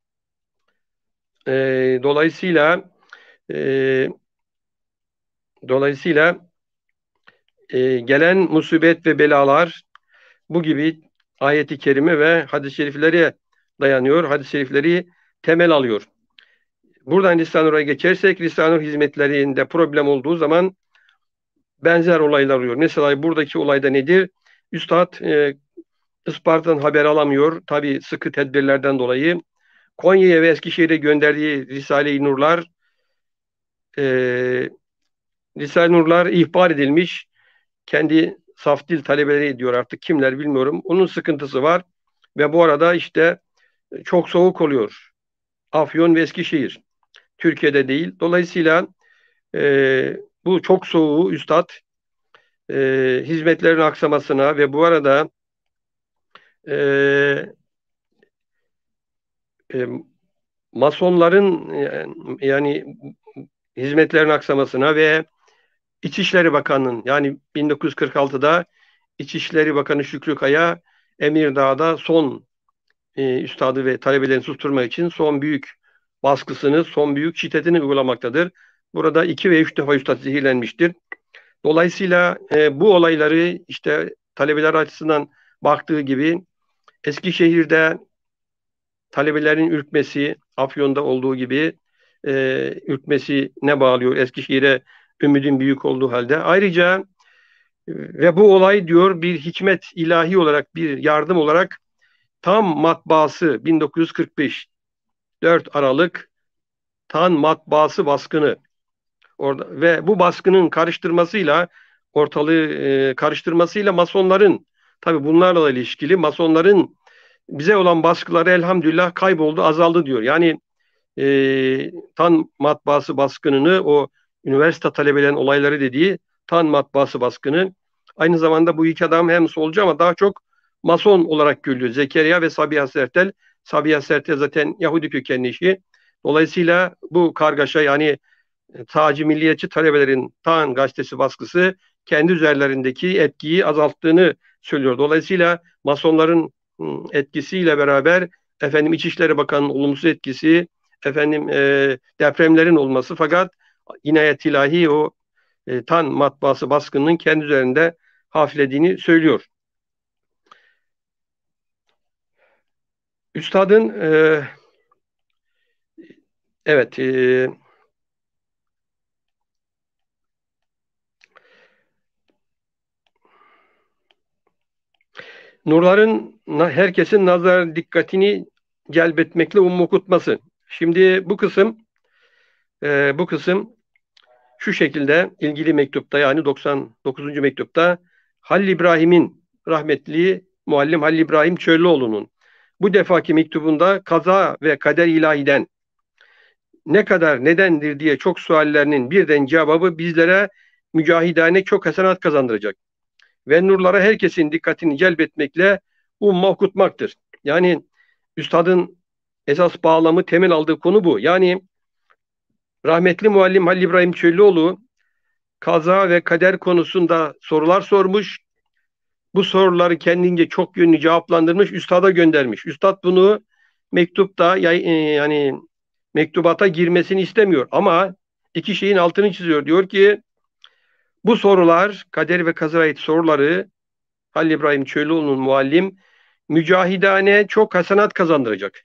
Ee, dolayısıyla e, dolayısıyla e, gelen musibet ve belalar bu gibi ayeti kerime ve hadis-i şeriflere dayanıyor. Hadis-i şerifleri temel alıyor. Buradan Risale-i Nur'a geçersek Risale-i Nur hizmetlerinde problem olduğu zaman benzer olaylar oluyor. Mesela buradaki olayda nedir? Üstad e, Isparta'dan haber alamıyor. Tabii sıkı tedbirlerden dolayı. Konya'ya ve Eskişehir'e gönderdiği Risale-i Nurlar e, Risale-i Nurlar ihbar edilmiş. Kendi saf dil talebeleri diyor artık kimler bilmiyorum. Onun sıkıntısı var. Ve bu arada işte çok soğuk oluyor. Afyon ve Eskişehir. Türkiye'de değil. Dolayısıyla e, bu çok soğuğu üstad e, hizmetlerin aksamasına ve bu arada e, e, masonların yani, yani hizmetlerin aksamasına ve İçişleri Bakanı'nın yani bin dokuz yüz kırk altıda İçişleri Bakanı Şükrü Kaya Emirdağ'da son e, üstadı ve talebelerini susturmak için son büyük baskısını, son büyük şiddetini uygulamaktadır. Burada iki ve üç defa üstad zehirlenmiştir. Dolayısıyla e, bu olayları işte talebeler açısından baktığı gibi Eskişehir'de talebelerin ürkmesi, Afyon'da olduğu gibi e, ürkmesi ne bağlıyor Eskişehir'e ümidin büyük olduğu halde. Ayrıca e, ve bu olay diyor bir hikmet ilahi olarak, bir yardım olarak tam matbaası bin dokuz yüz kırk beş dört Aralık tam matbaası baskını Orada ve bu baskının karıştırmasıyla ortalığı e, karıştırmasıyla masonların, tabii bunlarla da ilişkili, masonların bize olan baskıları elhamdülillah kayboldu, azaldı diyor. Yani e, Tan matbaası baskınını, o üniversite talebelerin olayları dediği Tan matbaası baskını, aynı zamanda bu iki adam hem solcu ama daha çok mason olarak görülüyor. Zekeriya ve Sabiha Sertel. Sabiha Sertel zaten Yahudi kökenli işi. Dolayısıyla bu kargaşa, yani sağcı milliyetçi talebelerin Tan gazetesi baskısı kendi üzerlerindeki etkiyi azalttığını söylüyor. Dolayısıyla masonların etkisiyle beraber efendim İçişleri Bakanı'nın olumsuz etkisi, efendim e, depremlerin olması, fakat inayet ilahi o e, Tan matbaası baskınının kendi üzerinde hafiflediğini söylüyor. Üstadın e, evet e, nurların herkesin nazar dikkatini celbetmekle umum okutması. Şimdi bu kısım e, bu kısım şu şekilde ilgili mektupta, yani doksan dokuzuncu mektupta Halil İbrahim'in, rahmetli muallim Halil İbrahim Çöllüoğlu'nun bu defaki mektubunda kaza ve kader ilahiden ne kadar nedendir diye çok suallerinin birden cevabı bizlere mücahidane çok hasenat kazandıracak ve nurlara herkesin dikkatini celbetmekle umma okutmaktır. Yani üstadın esas bağlamı, temel aldığı konu bu. Yani rahmetli muallim Halil İbrahim Çöllüoğlu kaza ve kader konusunda sorular sormuş. Bu soruları kendince çok yönlü cevaplandırmış, üstada göndermiş. Üstad bunu mektupta yani mektubata girmesini istemiyor ama iki şeyin altını çiziyor. Diyor ki bu sorular, kader ve kazaya ait soruları Halil İbrahim Çöllüoğlu'nun muallim mücahidane çok hasenat kazandıracak.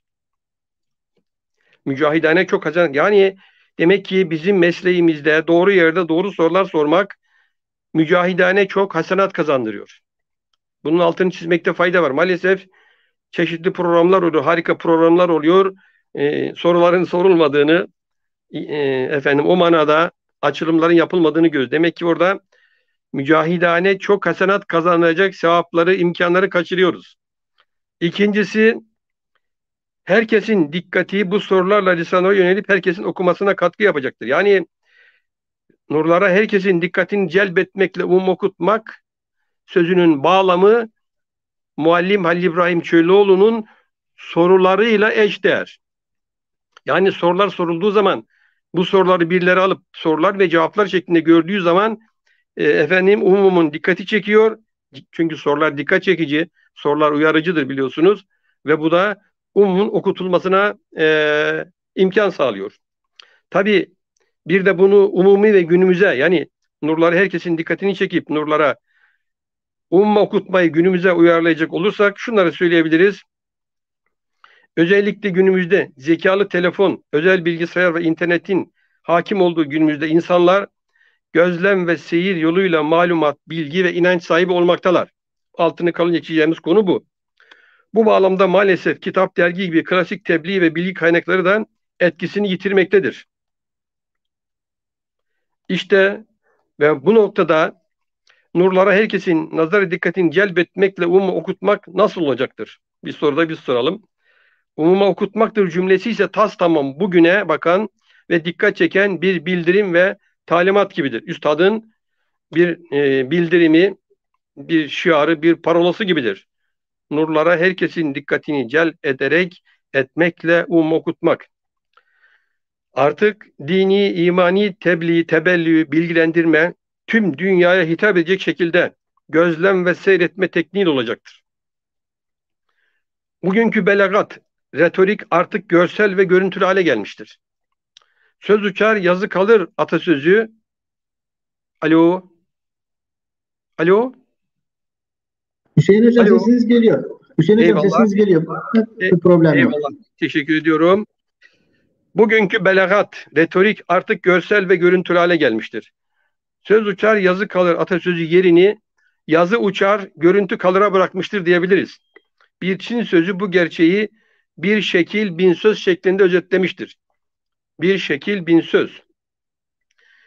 Mücahidane çok hasenat. Yani demek ki bizim mesleğimizde doğru yerde doğru sorular sormak mücahidane çok hasenat kazandırıyor. Bunun altını çizmekte fayda var. Maalesef çeşitli programlar oluyor, harika programlar oluyor. Ee, soruların sorulmadığını, e, efendim o manada açılımların yapılmadığını görüyoruz. Demek ki orada mücahidane çok hasenat kazanacak sevapları, imkanları kaçırıyoruz. İkincisi, herkesin dikkati bu sorularla lisana yönelip herkesin okumasına katkı yapacaktır. Yani nurlara herkesin dikkatini celbetmekle umum okutmak sözünün bağlamı muallim Halil İbrahim Çöllüoğlu'nun sorularıyla eşdeğer. Yani sorular sorulduğu zaman bu soruları birileri alıp sorular ve cevaplar şeklinde gördüğü zaman e, efendim umumun dikkati çekiyor. Çünkü sorular dikkat çekici, sorular uyarıcıdır biliyorsunuz ve bu da umumun okutulmasına e, imkan sağlıyor. Tabii bir de bunu umumi ve günümüze, yani nurları herkesin dikkatini çekip nurlara umma okutmayı günümüze uyarlayacak olursak şunları söyleyebiliriz. Özellikle günümüzde zekalı telefon, özel bilgisayar ve internetin hakim olduğu günümüzde insanlar gözlem ve seyir yoluyla malumat, bilgi ve inanç sahibi olmaktalar. Altını kalın geçeceğimiz konu bu. Bu bağlamda maalesef kitap, dergi gibi klasik tebliğ ve bilgi kaynakları da etkisini yitirmektedir. İşte ve bu noktada nurlara herkesin nazar dikkatini celbetmekle umuma okutmak nasıl olacaktır? Bir soruda biz soralım. Umuma okutmaktır cümlesi ise tas tamam bugüne bakan ve dikkat çeken bir bildirim ve talimat gibidir. Üstadın bir e, bildirimi, bir şiarı, bir parolası gibidir. Nurlara herkesin dikkatini celp ederek etmekle umuma okutmak. Artık dini, imani tebliğ, tebellü, bilgilendirme tüm dünyaya hitap edecek şekilde gözlem ve seyretme tekniği olacaktır. Bugünkü belagat, retorik artık görsel ve görüntülü hale gelmiştir. Söz uçar, yazı kalır atasözü. Alo? Alo? Hüseyin Hocam Alo. sesiniz geliyor. Hüseyin Hocam Eyvallah. sesiniz geliyor. E, Bir problem Eyvallah. yok. Teşekkür ediyorum. Bugünkü belagat, retorik artık görsel ve görüntülü hale gelmiştir. Söz uçar, yazı kalır atasözü yerini yazı uçar, görüntü kalıra bırakmıştır diyebiliriz. Bir Çin sözü bu gerçeği bir şekil bin söz şeklinde özetlemiştir. Bir şekil bin söz.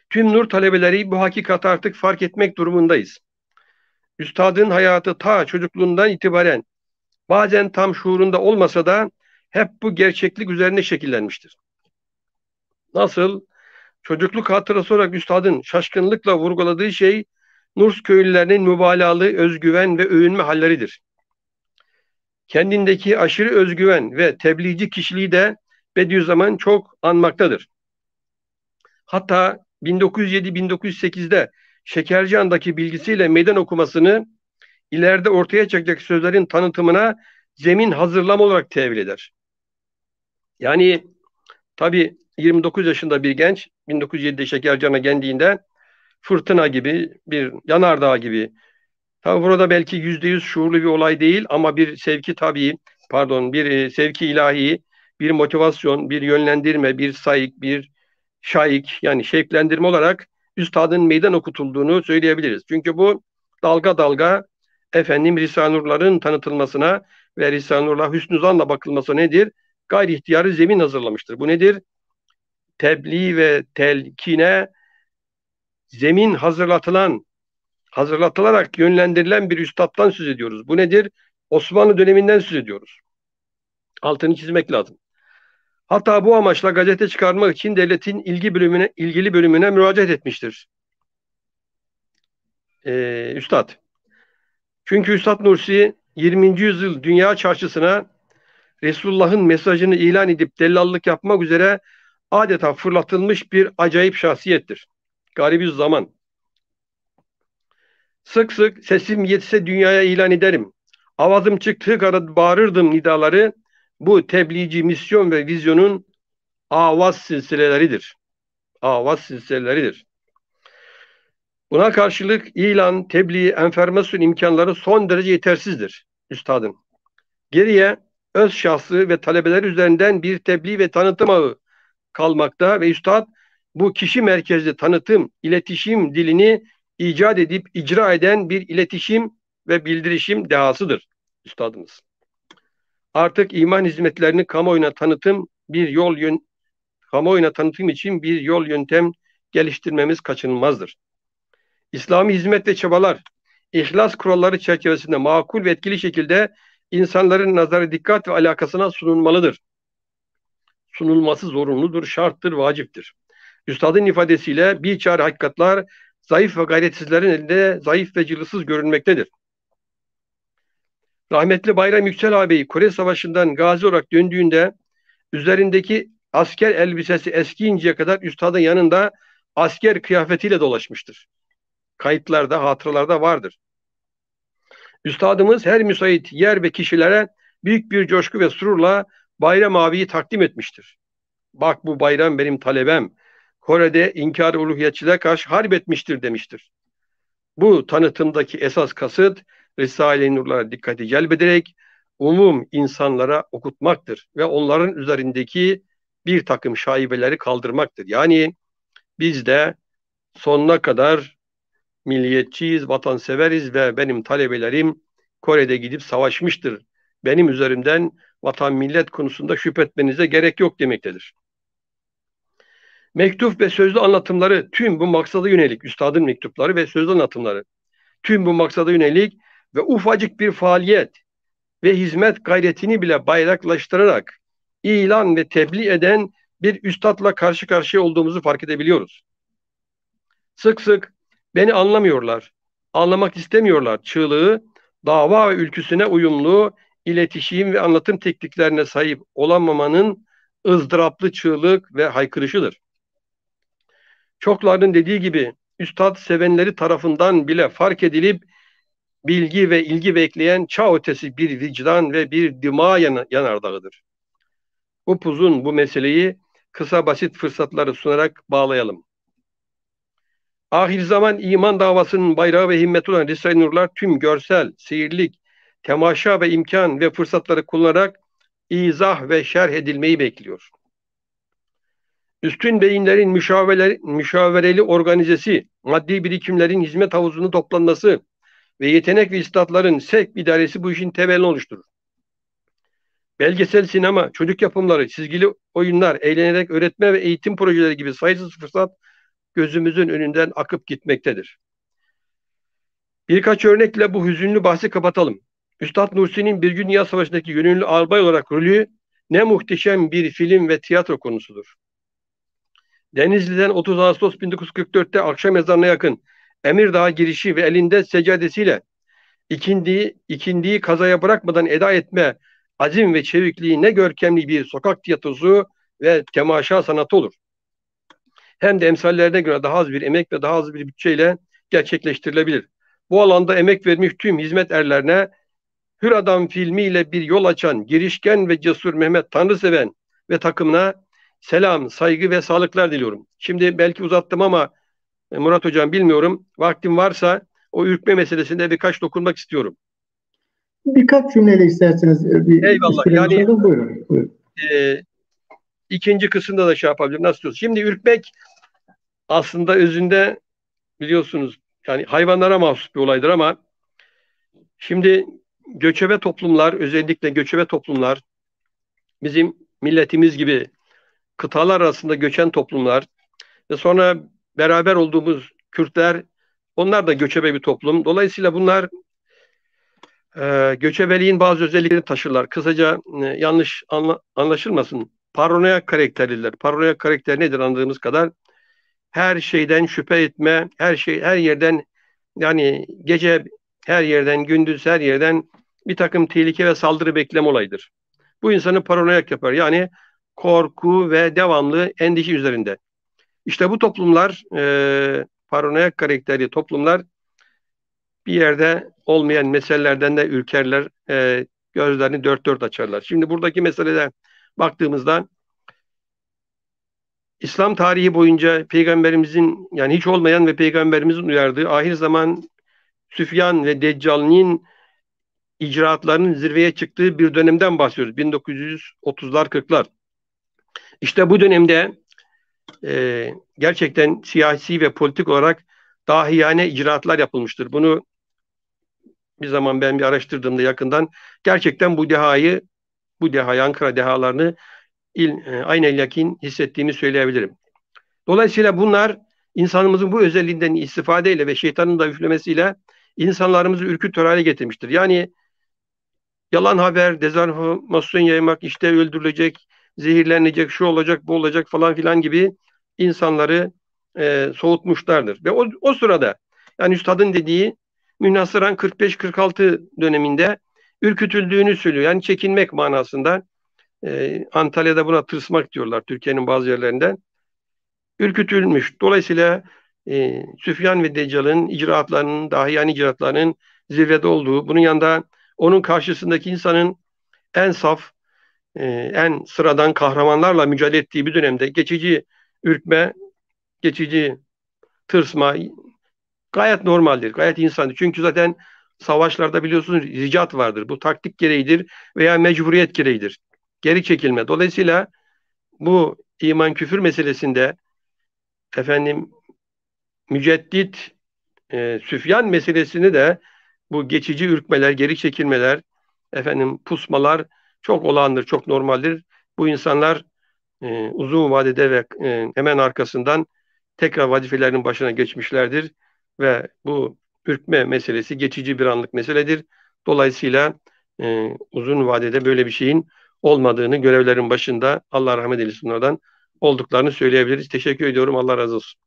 Tüm Nur talebeleri bu hakikati artık fark etmek durumundayız. Üstadın hayatı ta çocukluğundan itibaren bazen tam şuurunda olmasa da hep bu gerçeklik üzerine şekillenmiştir. Nasıl? Çocukluk hatırası olarak üstadın şaşkınlıkla vurguladığı şey Nurs köylülerinin mübalağalı özgüven ve övünme halleridir. Kendindeki aşırı özgüven ve tebliğci kişiliği de Bediüzzaman çok anmaktadır. Hatta bin dokuz yüz yedi bin dokuz yüz sekizde Şekercihan'daki bilgisiyle meydan okumasını ileride ortaya çıkacak sözlerin tanıtımına zemin hazırlama olarak tevil eder. Yani tabii yirmi dokuz yaşında bir genç bin dokuz yüz yedide Şekercihan'a geldiğinde fırtına gibi, bir yanardağ gibi. Tabii burada belki yüzde yüz şuurlu bir olay değil ama bir sevki tabii, pardon bir e, sevki ilahi, bir motivasyon, bir yönlendirme, bir sayık, bir şaik yani şevklendirme olarak üstadın meydan okutulduğunu söyleyebiliriz. Çünkü bu dalga dalga efendim Risale-i Nur'ların tanıtılmasına ve Risale-i Nur'la hüsnü zanla bakılması nedir? Gayri ihtiyarı zemin hazırlamıştır. Bu nedir? Tebliğ ve telkine zemin hazırlatılan, hazırlatılarak yönlendirilen bir üstattan söz ediyoruz. Bu nedir? Osmanlı döneminden söz ediyoruz. Altını çizmek lazım. Hatta bu amaçla gazete çıkarmak için devletin ilgi bölümüne, ilgili bölümüne müracaat etmiştir. Ee, Üstad. Çünkü Üstad Nursi yirminci yüzyıl dünya çarşısına Resulullah'ın mesajını ilan edip dellallık yapmak üzere adeta fırlatılmış bir acayip şahsiyettir. Garibüzzaman. Sık sık sesim yetse dünyaya ilan ederim. Avazım çıktığı kadar bağırırdım nidaları bu tebliğci misyon ve vizyonun avaz silsileleridir. Avaz silsileleridir. Buna karşılık ilan, tebliğ, enformasyon imkanları son derece yetersizdir üstadın. Geriye öz şahsı ve talebeler üzerinden bir tebliğ ve tanıtım ağı kalmakta ve üstad bu kişi merkezli tanıtım, iletişim dilini icat edip icra eden bir iletişim ve bildirişim dehasıdır üstadımız. Artık iman hizmetlerini kamuoyuna tanıtım bir yol yön kamuoyuna tanıtım için bir yol yöntem geliştirmemiz kaçınılmazdır. İslami hizmet ve çabalar, ihlas kuralları çerçevesinde makul ve etkili şekilde insanların nazarı dikkat ve alakasına sunulmalıdır. Sunulması zorunludur, şarttır, vaciptir. Üstadın ifadesiyle bir çare hakikatler zayıf ve gayretsizlerin elinde zayıf ve cılızsız görünmektedir. Rahmetli Bayram Yüksel ağabey Kore Savaşı'ndan gazi olarak döndüğünde üzerindeki asker elbisesi eskiyinceye kadar üstadın yanında asker kıyafetiyle dolaşmıştır. Kayıtlarda, hatıralarda vardır. Üstadımız her müsait yer ve kişilere büyük bir coşku ve sururla Bayram ağabeyi takdim etmiştir. Bak bu Bayram benim talebem. Kore'de inkar-ı uluhiyetçilere karşı harp etmiştir demiştir. Bu tanıtımdaki esas kasıt Risale-i Nur'lara dikkati celbederek umum insanlara okutmaktır ve onların üzerindeki bir takım şaibeleri kaldırmaktır. Yani biz de sonuna kadar milliyetçiyiz, vatanseveriz ve benim talebelerim Kore'de gidip savaşmıştır. Benim üzerimden vatan millet konusunda şüphe etmenize gerek yok demektedir. Mektup ve sözlü anlatımları tüm bu maksada yönelik, üstadın mektupları ve sözlü anlatımları tüm bu maksada yönelik ve ufacık bir faaliyet ve hizmet gayretini bile bayraklaştırarak ilan ve tebliğ eden bir üstadla karşı karşıya olduğumuzu fark edebiliyoruz. Sık sık beni anlamıyorlar, anlamak istemiyorlar çığlığı, dava ve ülküsüne uyumlu iletişim ve anlatım tekniklerine sahip olamamanın ızdıraplı çığlık ve haykırışıdır. Çoklarının dediği gibi üstad sevenleri tarafından bile fark edilip bilgi ve ilgi bekleyen çağ ötesi bir vicdan ve bir dima yanardağıdır. Upuzun bu meseleyi kısa basit fırsatları sunarak bağlayalım. Ahir zaman iman davasının bayrağı ve himmeti olan Risale-i Nurlar tüm görsel, seyirlik, temaşa ve imkan ve fırsatları kullanarak izah ve şerh edilmeyi bekliyor. Üstün beyinlerin müşavereli organizesi, maddi birikimlerin hizmet havuzunu toplanması ve yetenek ve istatların sevk idaresi bu işin temelini oluşturur. Belgesel sinema, çocuk yapımları, çizgili oyunlar, eğlenerek öğretme ve eğitim projeleri gibi sayısız fırsat gözümüzün önünden akıp gitmektedir. Birkaç örnekle bu hüzünlü bahsi kapatalım. Üstad Nursi'nin Bir Gün Dünya Savaşı'ndaki gönüllü albay olarak rolü ne muhteşem bir film ve tiyatro konusudur. Denizli'den otuz Ağustos bin dokuz yüz kırk dört'te akşam ezanına yakın Emirdağ girişi ve elinde seccadesiyle ikindiyi, ikindiyi kazaya bırakmadan eda etme azim ve çevikliği ne görkemli bir sokak tiyatrosu ve temaşa sanatı olur. Hem de emsallerine göre daha az bir emek ve daha az bir bütçeyle gerçekleştirilebilir. Bu alanda emek vermiş tüm hizmet erlerine Hür Adam filmiyle bir yol açan girişken ve cesur Mehmet Tanrıseven ve takımına selam, saygı ve sağlıklar diliyorum. Şimdi belki uzattım ama Murat Hocam bilmiyorum. Vaktim varsa o ürkme meselesinde birkaç dokunmak istiyorum. Birkaç cümleyle isterseniz bir Eyvallah. Yani buyurun. buyurun. E, ikinci kısımda da şey yapabilirim. Nasıl diyorsun? Şimdi ürkmek aslında özünde biliyorsunuz yani hayvanlara mahsus bir olaydır ama şimdi göçebe toplumlar, özellikle göçebe toplumlar bizim milletimiz gibi kıtalar arasında göçen toplumlar ve sonra beraber olduğumuz Kürtler, onlar da göçebe bir toplum. Dolayısıyla bunlar e, göçebeliğin bazı özelliklerini taşırlar. Kısaca e, yanlış anla, anlaşılmasın. Paranoyak karakterliler. Paranoyak karakter nedir anladığımız kadar? Her şeyden şüphe etme, her şey, her yerden yani gece her yerden, gündüz her yerden bir takım tehlike ve saldırı bekleme olayıdır. Bu insanı paranoyak yapar. Yani korku ve devamlı endişe üzerinde. İşte bu toplumlar, e, paranoyak karakterli toplumlar bir yerde olmayan meselelerden de ürkerler, e, gözlerini dört dört açarlar. Şimdi buradaki meselede baktığımızda İslam tarihi boyunca peygamberimizin yani hiç olmayan ve peygamberimizin uyardığı ahir zaman Süfyan ve Deccal'nin icraatlarının zirveye çıktığı bir dönemden bahsediyoruz. bin dokuz yüz otuzlar kırklar. İşte bu dönemde e, gerçekten siyasi ve politik olarak dahiyane icraatlar yapılmıştır. Bunu bir zaman ben bir araştırdığımda yakından gerçekten bu dehayı, bu dehayı, Ankara dehalarını il, e, aynen yakin hissettiğimi söyleyebilirim. Dolayısıyla bunlar insanımızın bu özelliğinden istifadeyle ve şeytanın da üflemesiyle insanlarımızı ürkütür hale getirmiştir. Yani yalan haber, dezenformasyon yaymak, işte öldürülecek, zehirlenecek, şu olacak, bu olacak falan filan gibi insanları e, soğutmuşlardır. Ve o, o sırada yani üstadın dediği münhasıran kırk beş kırk altı döneminde ürkütüldüğünü söylüyor. Yani çekinmek manasında. E, Antalya'da buna tırsmak diyorlar Türkiye'nin bazı yerlerinden. Ürkütülmüş. Dolayısıyla e, Süfyan ve Deccal'ın icraatlarının, dahiyane icraatlarının zirvede olduğu, bunun yanında onun karşısındaki insanın en saf, e, en sıradan kahramanlarla mücadele ettiği bir dönemde geçici ürkme, geçici tırsma gayet normaldir, gayet insandır. Çünkü zaten savaşlarda biliyorsunuz ricat vardır. Bu taktik gereğidir veya mecburiyet gereğidir. Geri çekilme. Dolayısıyla bu iman küfür meselesinde efendim müceddit e, Süfyan meselesini de bu geçici ürkmeler, geri çekilmeler, efendim pusmalar çok olağandır, çok normaldir. Bu insanlar e, uzun vadede ve e, hemen arkasından tekrar vazifelerinin başına geçmişlerdir ve bu ürkme meselesi geçici bir anlık meseledir. Dolayısıyla e, uzun vadede böyle bir şeyin olmadığını görevlerin başında Allah rahmet eylesin oradan olduklarını söyleyebiliriz. Teşekkür ediyorum. Allah razı olsun.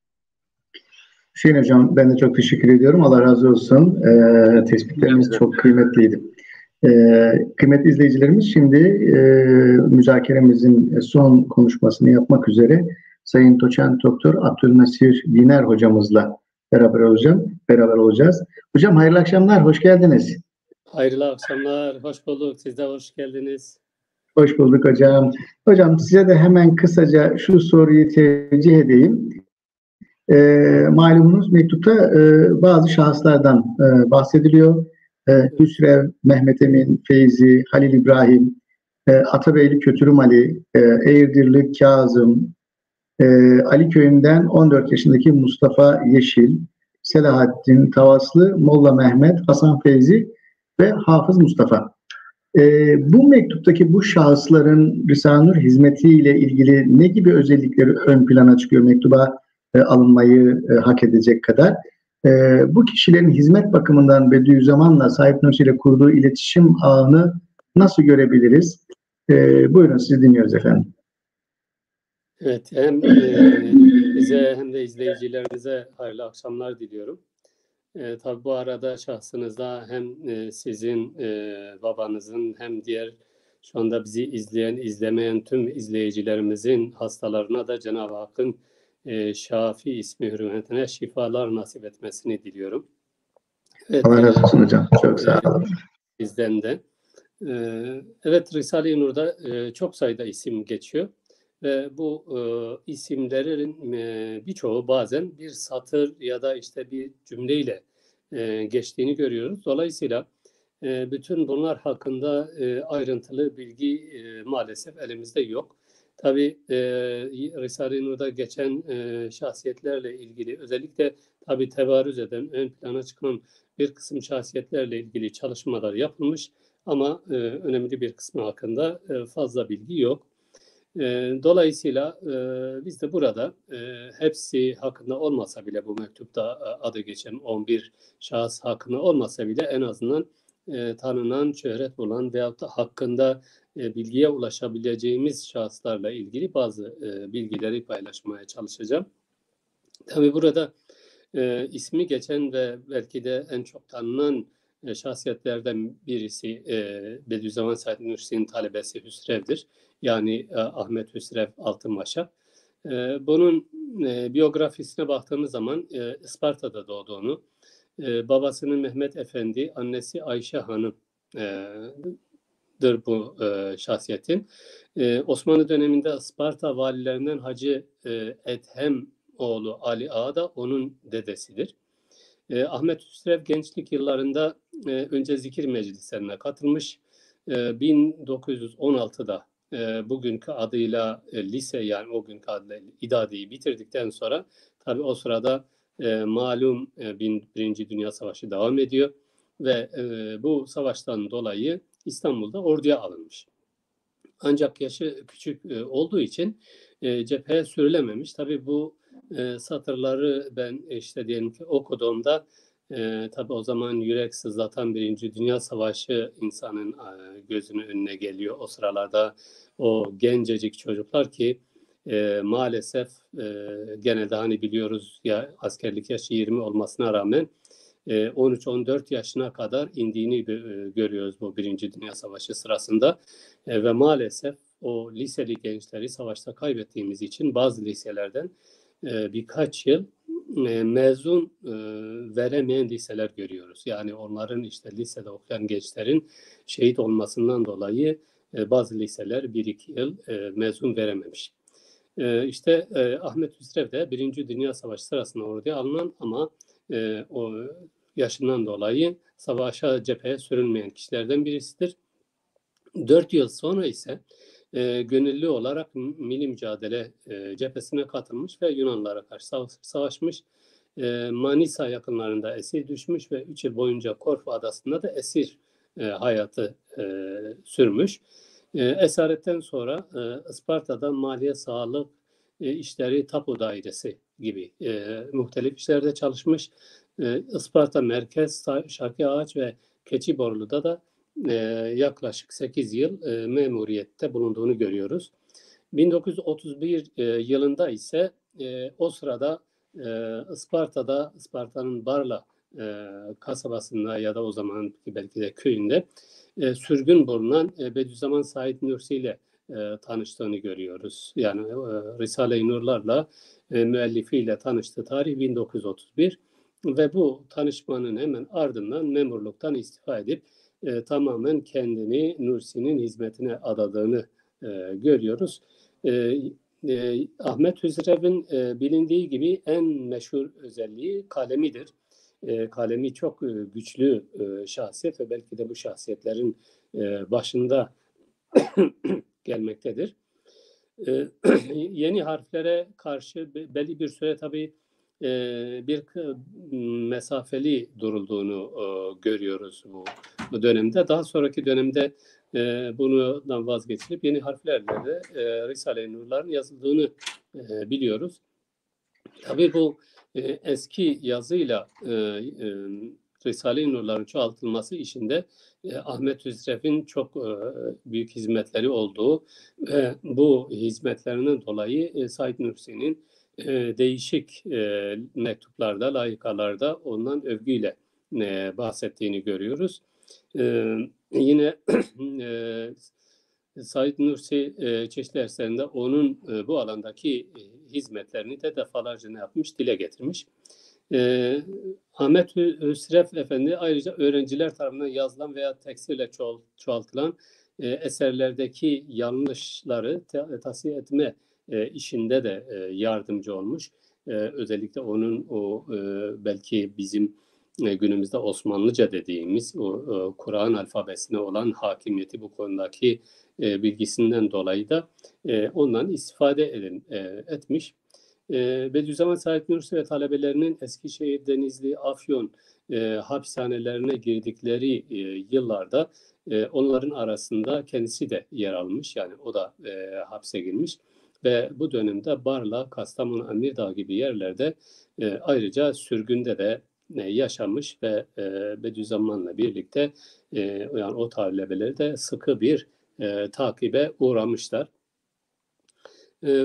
Hüseyin Hocam ben de çok teşekkür ediyorum. Allah razı olsun. Ee, tespitleriniz evet. çok kıymetliydi. Ee, kıymetli izleyicilerimiz şimdi e, müzakeremizin son konuşmasını yapmak üzere Sayın Doçent Doktor Abdülnasir Diner hocamızla beraber olacağım. Beraber olacağız. Hocam hayırlı akşamlar. Hoş geldiniz. Hayırlı akşamlar. Hoş bulduk. Siz de hoş geldiniz. Hoş bulduk hocam. Hocam size de hemen kısaca şu soruyu tercih edeyim. E, malumunuz mektupta e, bazı şahıslardan e, bahsediliyor. E, Hüsrev, Mehmet Emin, Feyzi, Halil İbrahim, e, Atabeyli Kötürüm Ali, e, Eğirdirli Kazım, e, Ali Köyü'nden on dört yaşındaki Mustafa Yeşil, Selahattin Tavaslı, Molla Mehmet, Hasan Feyzi ve Hafız Mustafa. E, bu mektuptaki bu şahısların Risale-i Nur hizmetiyle ilgili ne gibi özellikleri ön plana çıkıyor? Mektuba e, alınmayı e, hak edecek kadar. E, bu kişilerin hizmet bakımından Bediüzzaman'la Said Nursi ile kurduğu iletişim ağını nasıl görebiliriz? E, buyurun, sizi dinliyoruz efendim. Evet, hem e, bize hem de izleyicilerimize hayırlı akşamlar diliyorum. E, tabii bu arada şahsınızda hem e, sizin e, babanızın hem diğer şu anda bizi izleyen, izlemeyen tüm izleyicilerimizin hastalarına da Cenab-ı Hakk'ın e, Şafi ismi hürmetine şifalar nasip etmesini diliyorum. Evet, Allah razı e, olsun hocam. Çok sağ olun. e, bizden de. E, evet, Risale-i Nur'da e, çok sayıda isim geçiyor. Ve bu e, isimlerin e, birçoğu bazen bir satır ya da işte bir cümleyle e, geçtiğini görüyoruz. Dolayısıyla e, bütün bunlar hakkında e, ayrıntılı bilgi e, maalesef elimizde yok. Tabii e, Risale-i Nur'da geçen e, şahsiyetlerle ilgili özellikle tabii tevarüz eden, ön plana çıkan bir kısım şahsiyetlerle ilgili çalışmalar yapılmış ama e, önemli bir kısmı hakkında e, fazla bilgi yok. Dolayısıyla biz de burada hepsi hakkında olmasa bile bu mektupta adı geçen on bir şahıs hakkında olmasa bile en azından tanınan, şöhret bulan veyahut da hakkında bilgiye ulaşabileceğimiz şahıslarla ilgili bazı bilgileri paylaşmaya çalışacağım. Tabii burada ismi geçen ve belki de en çok tanınan şahsiyetlerden birisi Bediüzzaman Said Nursi'nin talebesi Hüsrev'dir. Yani Ahmet Hüsrev Altınbaşak. Bunun biyografisine baktığımız zaman Isparta'da doğduğunu, babasının Mehmet Efendi, annesi Ayşe Hanım'dır bu şahsiyetin. Osmanlı döneminde Isparta valilerinden Hacı Edhem oğlu Ali Ağa da onun dedesidir. Ahmet Hüsrev gençlik yıllarında önce zikir meclislerine katılmış. bin dokuz yüz on altıda bugünkü adıyla lise, yani o günkü adıyla İdadi'yi bitirdikten sonra tabii o sırada malum Birinci Dünya Savaşı devam ediyor ve bu savaştan dolayı İstanbul'da orduya alınmış. Ancak yaşı küçük olduğu için cepheye sürülememiş. Tabii bu satırları ben işte diyelim ki okuduğumda tabii o zaman yürek sızlatan Birinci Dünya Savaşı insanın gözünün önüne geliyor. O sıralarda o gencecik çocuklar ki e, maalesef e, genelde hani biliyoruz ya, askerlik yaşı yirmi olmasına rağmen e, on üç on dört yaşına kadar indiğini e, görüyoruz bu Birinci Dünya Savaşı sırasında e, ve maalesef o liseli gençleri savaşta kaybettiğimiz için bazı liselerden e, birkaç yıl e, mezun e, veremeyen liseler görüyoruz. Yani onların işte lisede okuyan gençlerin şehit olmasından dolayı e, bazı liseler bir iki yıl e, mezun verememiş. E, işte e, Ahmet Hüsrev de Birinci Dünya Savaşı sırasında orduya alınan ama e, o yaşından dolayı savaşa, cepheye sürülmeyen kişilerden birisidir. Dört yıl sonra ise e, gönüllü olarak milli mücadele e, cephesine katılmış ve Yunanlara karşı savaşmış. E, Manisa yakınlarında esir düşmüş ve üç yıl boyunca Korfu Adası'nda da esir e, hayatı e, sürmüş. E, esaretten sonra e, Isparta'da maliye, sağlık e, işleri, tapu dairesi gibi e, muhtelif işlerde çalışmış. E, Isparta Merkez, Şarkı Ağaç ve Keçiborlu'da da e, yaklaşık sekiz yıl e, memuriyette bulunduğunu görüyoruz. bin dokuz yüz otuz bir e, yılında ise e, o sırada e, Isparta'da, Isparta'nın Barla e, kasabasında ya da o zamanki belki de köyünde e, sürgün bulunan e, Bediüzzaman Said Nursi ile e, tanıştığını görüyoruz. Yani e, Risale-i Nurlarla e, müellifiyle tanıştığı tarih bin dokuz yüz otuz bir ve bu tanışmanın hemen ardından memurluktan istifa edip e, tamamen kendini Nursi'nin hizmetine adadığını e, görüyoruz. E, e, Ahmet Hüsrev'in e, bilindiği gibi en meşhur özelliği kalemidir. E, kalemi çok e, güçlü e, şahsiyet ve belki de bu şahsiyetlerin e, başında gelmektedir. E, yeni harflere karşı belli bir süre tabii e, bir mesafeli durulduğunu e, görüyoruz bu, bu dönemde. Daha sonraki dönemde e, bundan vazgeçilip yeni harflerle de e, Risale-i Nur'ların yazıldığını e, biliyoruz. Tabii bu e, eski yazıyla e, e, Risale-i Nur'ların çoğaltılması işinde e, Ahmet Hüsrev'in çok e, büyük hizmetleri olduğu ve bu hizmetlerinin dolayı e, Said Nursi'nin e, değişik e, mektuplarda, layıkalarda ondan övgüyle e, bahsettiğini görüyoruz. E, yine e, Said Nursi e, çeşitli eserlerinde onun e, bu alandaki e, hizmetlerini de defalarca ne yapmış, dile getirmiş. E, Ahmet Hüsrev Efendi ayrıca öğrenciler tarafından yazılan veya teksirle çoğal, çoğaltılan e, eserlerdeki yanlışları te, tasfiye etme e, işinde de e, yardımcı olmuş. E, özellikle onun o e, belki bizim e, günümüzde Osmanlıca dediğimiz o e, Kur'an alfabesine olan hakimiyeti, bu konudaki e, bilgisinden dolayı da e, ondan istifade edin, e, etmiş. E, Bediüzzaman Said Nursi ve talebelerinin Eskişehir, Denizli, Afyon e, hapishanelerine girdikleri e, yıllarda e, onların arasında kendisi de yer almış. Yani o da e, hapse girmiş ve bu dönemde Barla, Kastamonu, Emirdağ gibi yerlerde e, ayrıca sürgünde de e, yaşamış ve e, Bediüzzaman'la birlikte e, yani o talebeleri de sıkı bir e, takibe uğramışlar. E,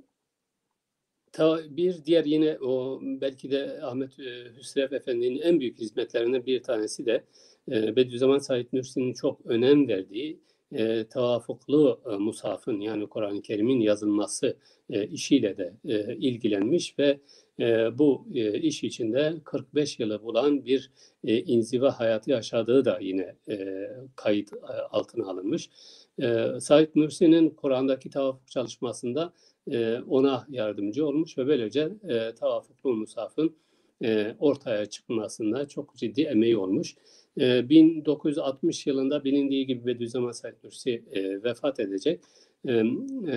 ta, bir diğer yine o belki de Ahmet e, Hüsrev Efendi'nin en büyük hizmetlerinden bir tanesi de e, Bediüzzaman Said Nursi'nin çok önem verdiği e, tevafuklu e, mushafın yani Kur'an-ı Kerim'in yazılması e, işiyle de e, ilgilenmiş ve e, bu e, iş içinde kırk beş yılı bulan bir e, inziva hayatı yaşadığı da yine e, kayıt e, altına alınmış. E, Said Nursi'nin Kur'an'daki tevafuk çalışmasında e, ona yardımcı olmuş ve böylece e, tevafuklu mushafın e, ortaya çıkmasında çok ciddi emeği olmuş. E, bin dokuz yüz altmış yılında bilindiği gibi Bediüzzaman Said Nursi e, vefat edecek e, e,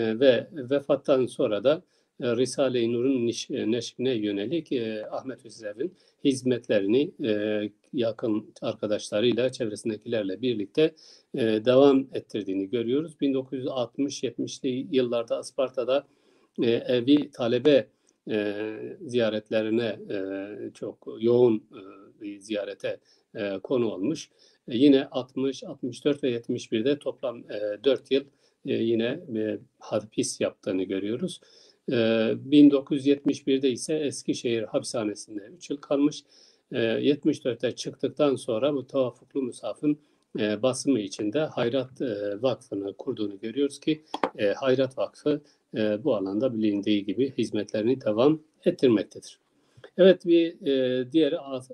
ve vefattan sonra da e, Risale-i Nur'un neşrine yönelik e, Ahmet Hüsrev'in hizmetlerini e, yakın arkadaşlarıyla, çevresindekilerle birlikte e, devam ettirdiğini görüyoruz. bin dokuz yüz altmış yetmişli yıllarda Isparta'da e, evi talebe e, ziyaretlerine e, çok yoğun e, ziyarete e, konu olmuş. E, yine altmış, altmış dört ve yetmiş birde toplam e, dört yıl e, yine e, hapis yaptığını görüyoruz. E, bin dokuz yüz yetmiş birde ise Eskişehir hapishanesinde üç yıl kalmış. E, yetmiş dörtte çıktıktan sonra bu tevafuklu mushafın e, basımı içinde Hayrat e, Vakfı'nı kurduğunu görüyoruz ki e, Hayrat Vakfı e, bu alanda bilindiği gibi hizmetlerini devam ettirmektedir. Evet, bir e, diğer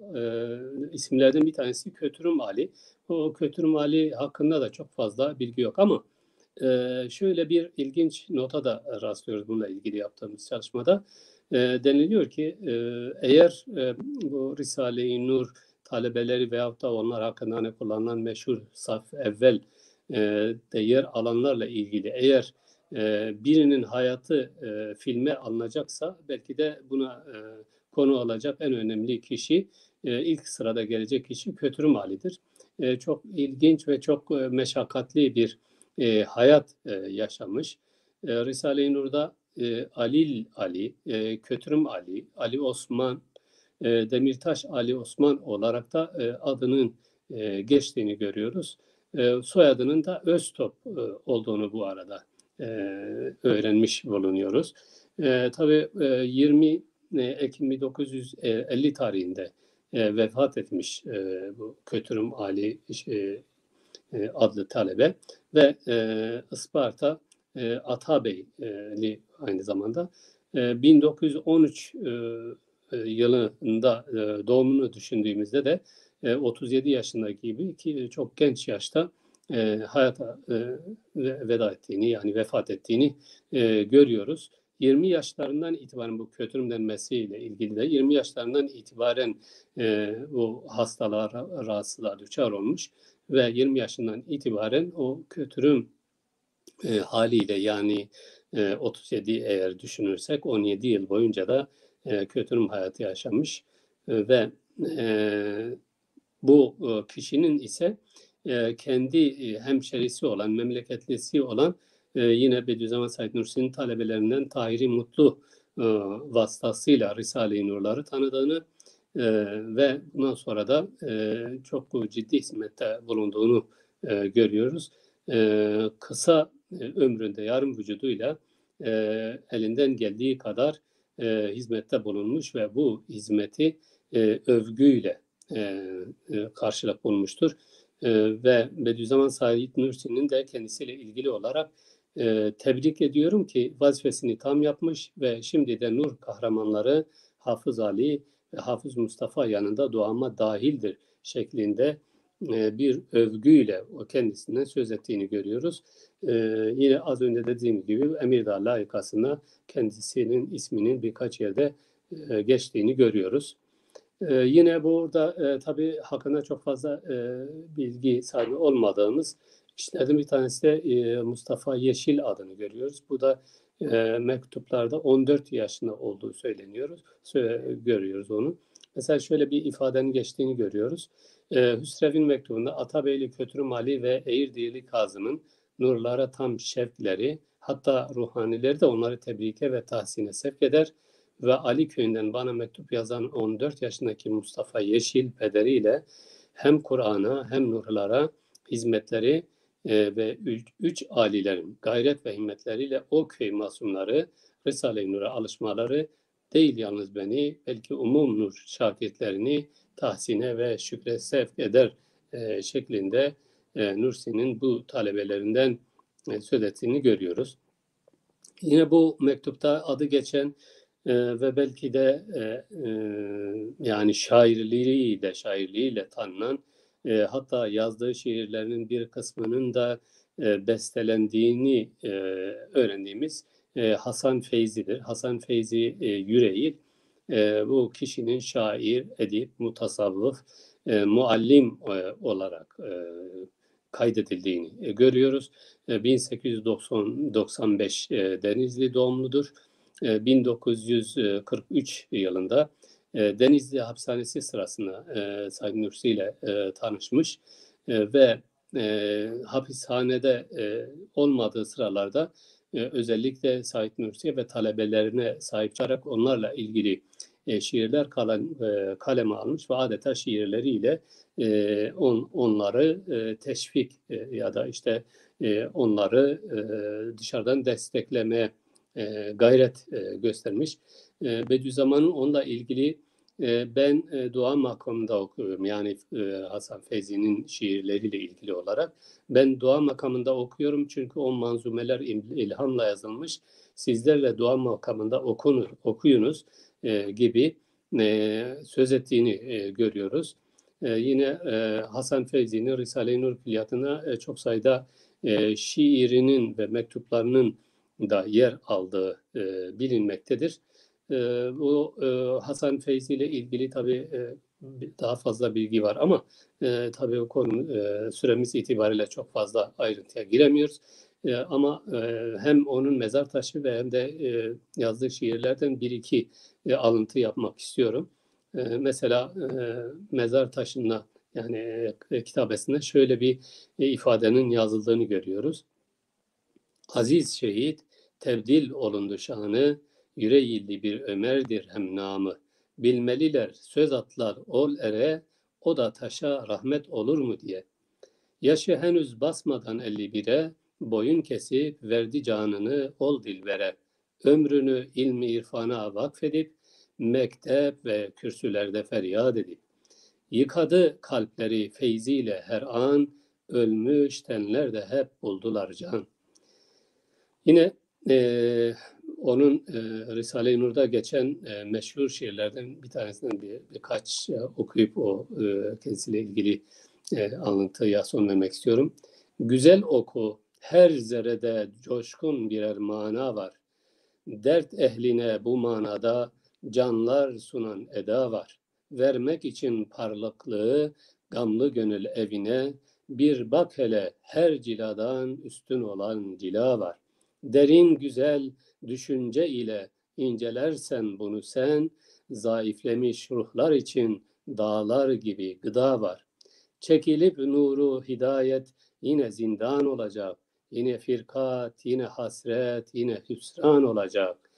e, isimlerden bir tanesi Kötürüm Ali. O Kötürüm Ali hakkında da çok fazla bilgi yok ama e, şöyle bir ilginç nota da rastlıyoruz bununla ilgili yaptığımız çalışmada. E, deniliyor ki e, eğer e, bu Risale-i Nur talebeleri veyahut da onlar hakkında hani kullanılan meşhur saf evvel e, de yer alanlarla ilgili eğer e, birinin hayatı e, filme alınacaksa belki de buna e, konu alacak en önemli kişi, e, ilk sırada gelecek kişi Kötürüm Ali'dir. E, çok ilginç ve çok e, meşakkatli bir e, hayat e, yaşamış. E, Risale-i Nur'da e, Alil Ali, e, Kötürüm Ali, Ali Osman, e, Demirtaş Ali Osman olarak da e, adının e, geçtiğini görüyoruz. E, soyadının da Öztop e, olduğunu bu arada e, öğrenmiş bulunuyoruz. E, tabii e, yirmi Ekim bin dokuz yüz elli tarihinde e, vefat etmiş e, bu Kötürüm Ali e, adlı talebe ve e, Isparta e, Atabeyli aynı zamanda e, bin dokuz yüz on üç e, yılında e, doğumunu düşündüğümüzde de e, otuz yedi yaşındaki gibi ki çok genç yaşta e, hayata e, veda ettiğini yani vefat ettiğini e, görüyoruz. yirmi yaşlarından itibaren bu kötürüm denmesiyle ilgili de yirmi yaşlarından itibaren e, bu hastalığa, rahatsızlığa düçar olmuş ve yirmi yaşından itibaren o kötürüm e, haliyle yani e, otuz yedi eğer düşünürsek on yedi yıl boyunca da e, kötürüm hayatı yaşamış e, ve e, bu e, kişinin ise e, kendi e, hemşerisi olan, memleketlisi olan e, yine Bediüzzaman Said Nursi'nin talebelerinden Tahiri Mutlu e, vasıtasıyla Risale-i Nurları tanıdığını e, ve bundan sonra da e, çok ciddi hizmette bulunduğunu e, görüyoruz. E, kısa e, ömründe yarım vücuduyla e, elinden geldiği kadar e, hizmette bulunmuş ve bu hizmeti e, övgüyle e, e, karşılık bulmuştur. E, ve Bediüzzaman Said Nursi'nin de kendisiyle ilgili olarak e, tebrik ediyorum ki vazifesini tam yapmış ve şimdi de nur kahramanları Hafız Ali ve Hafız Mustafa yanında duama dahildir şeklinde e, bir övgüyle o kendisinden söz ettiğini görüyoruz. E, yine az önce dediğim gibi Emirdağ layıkasına kendisinin isminin birkaç yerde e, geçtiğini görüyoruz. Ee, yine burada e, tabii hakkında çok fazla e, bilgi sahibi olmadığımız kişilerden bir tanesi de e, Mustafa Yeşil adını görüyoruz. Bu da e, mektuplarda on dört yaşında olduğu söyleniyoruz. Söyle, görüyoruz onu. Mesela şöyle bir ifadenin geçtiğini görüyoruz. E, Hüsrev'in mektubunda Atabeyli Kötürüm Ali ve Eğirdirli Kazım'ın nurlara tam şevkleri, hatta ruhanileri de onları tebrike ve tahsine sevk eder. Ve Ali köyünden bana mektup yazan on dört yaşındaki Mustafa Yeşil pederiyle hem Kur'an'a hem nurlara hizmetleri e, ve üç, üç alilerin gayret ve himmetleriyle o köy masumları Risale-i Nur'a alışmaları değil yalnız beni, belki umum nur şakirtlerini tahsine ve şükre sevk eder e, şeklinde e, Nursi'nin bu talebelerinden e, söz ettiğini görüyoruz. Yine bu mektupta adı geçen Ee, ve belki de e, e, yani şairliğiyle şairliğiyle tanınan e, hatta yazdığı şiirlerinin bir kısmının da e, bestelendiğini e, öğrendiğimiz e, Hasan Feyzi'dir. Hasan Feyzi e, Yüreği e, bu kişinin şair, edip, mutasavvıf, e, muallim e, olarak e, kaydedildiğini e, görüyoruz. E, bin sekiz yüz doksan beş e, Denizli doğumludur. bin dokuz yüz kırk üç yılında Denizli Hapishanesi sırasında Said Nursi ile tanışmış ve hapishanede olmadığı sıralarda özellikle Said Nursi ve talebelerine sahip çıkarak onlarla ilgili şiirler kaleme almış ve adeta şiirleriyle onları teşvik ya da işte onları dışarıdan desteklemeye E, gayret e, göstermiş. E, Bediüzzaman'ın onunla ilgili e, ben e, dua makamında okuyorum. Yani e, Hasan Feyzi'nin şiirleriyle ilgili olarak. Ben dua makamında okuyorum çünkü o manzumeler ilhamla yazılmış. Sizlerle dua makamında okunur, okuyunuz e, gibi e, söz ettiğini e, görüyoruz. E, yine e, Hasan Feyzi'nin Risale-i Nur külliyatına e, çok sayıda e, şiirinin ve mektuplarının da yer aldığı e, bilinmektedir. E, bu e, Hasan Feyzi ile ilgili tabii e, daha fazla bilgi var ama e, tabii o konu e, süremiz itibariyle çok fazla ayrıntıya giremiyoruz. E, ama e, hem onun mezar taşı ve hem de e, yazdığı şiirlerden bir iki e, alıntı yapmak istiyorum. E, mesela e, mezar taşına yani e, kitabesinde şöyle bir e, ifadenin yazıldığını görüyoruz. Aziz şehit, tebdil olundu şanı, yüreğilli bir Ömer'dir hem namı. Bilmeliler, söz atlar ol ere, o da taşa rahmet olur mu diye. Yaşı henüz basmadan elli bire, boyun kesip verdi canını ol dilbere. Ömrünü ilmi irfana vakfedip, mektep ve kürsülerde feryat edip. Yıkadı kalpleri feyziyle her an, ölmüş tenler de hep buldular can. Yine e, onun e, Risale-i Nur'da geçen e, meşhur şiirlerden bir tanesinden bir, birkaç e, okuyup o e, kendisiyle ilgili e, alıntıya son vermek istiyorum. Güzel oku, her zerrede coşkun birer mana var. Dert ehline bu manada canlar sunan eda var. Vermek için parlaklığı, gamlı gönül evine, bir bak hele her ciladan üstün olan cila var. Derin güzel düşünce ile incelersen bunu sen, zayıflemiş ruhlar için dağlar gibi gıda var. Çekilip nuru hidayet yine zindan olacak, yine firkat, yine hasret, yine hüsran olacak.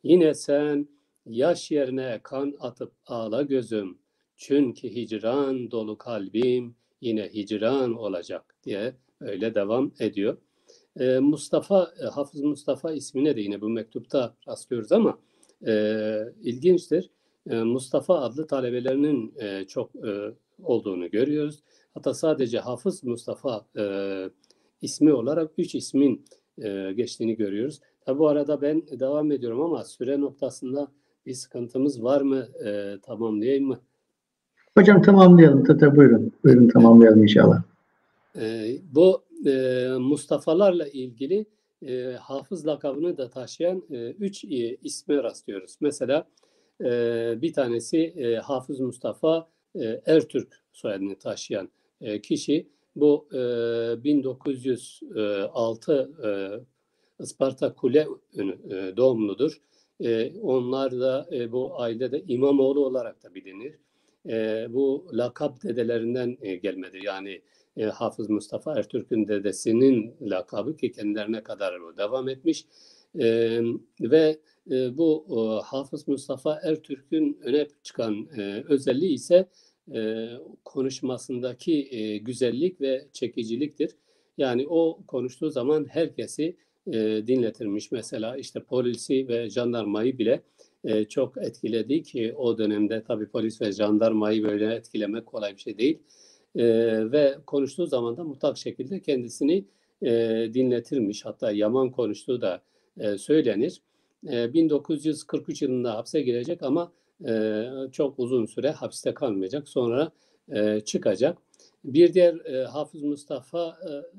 Yine sen yaş yerine kan atıp ağla gözüm. Çünkü hicran dolu kalbim yine hicran olacak diye öyle devam ediyor. Ee, Mustafa, Hafız Mustafa ismine de yine bu mektupta rastlıyoruz ama e, ilginçtir. E, Mustafa adlı talebelerinin e, çok e, olduğunu görüyoruz. Hatta sadece Hafız Mustafa e, ismi olarak üç ismin e, geçtiğini görüyoruz. Tabi bu arada ben devam ediyorum ama süre noktasında bir sıkıntımız var mı? E, tamamlayayım mı? Hocam tamamlayalım. Tabii buyurun. Buyurun tamamlayalım inşallah. E, bu e, Mustafa'larla ilgili e, hafız lakabını da taşıyan e, üç e, isme rastlıyoruz. Mesela e, bir tanesi e, Hafız Mustafa e, Ertürk soyadını taşıyan e, kişi. Bu e, bin dokuz yüz altı e, Isparta Kule e, doğumludur. E, onlar da e, bu ailede İmamoğlu olarak da bilinir. E, bu lakap dedelerinden e, gelmedir. Yani e, Hafız Mustafa Ertürk'ün dedesinin lakabı ki kendilerine kadar o devam etmiş. E, ve e, bu e, Hafız Mustafa Ertürk'ün öne çıkan e, özelliği ise e, konuşmasındaki e, güzellik ve çekiciliktir. Yani o konuştuğu zaman herkesi e, dinletirmiş. Mesela işte polisi ve jandarmayı bile e, çok etkiledi ki o dönemde tabii polis ve jandarmayı böyle etkilemek kolay bir şey değil. E, ve konuştuğu zaman da mutlak şekilde kendisini e, dinletirmiş. Hatta yaman konuştuğu da e, söylenir. E, bin dokuz yüz kırk üç yılında hapse girecek ama e, çok uzun süre hapiste kalmayacak. Sonra e, çıkacak. Bir diğer e, Hafız Mustafa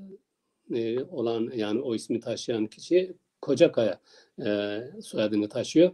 e, olan yani o ismi taşıyan kişi Kocakaya e, soyadını taşıyor.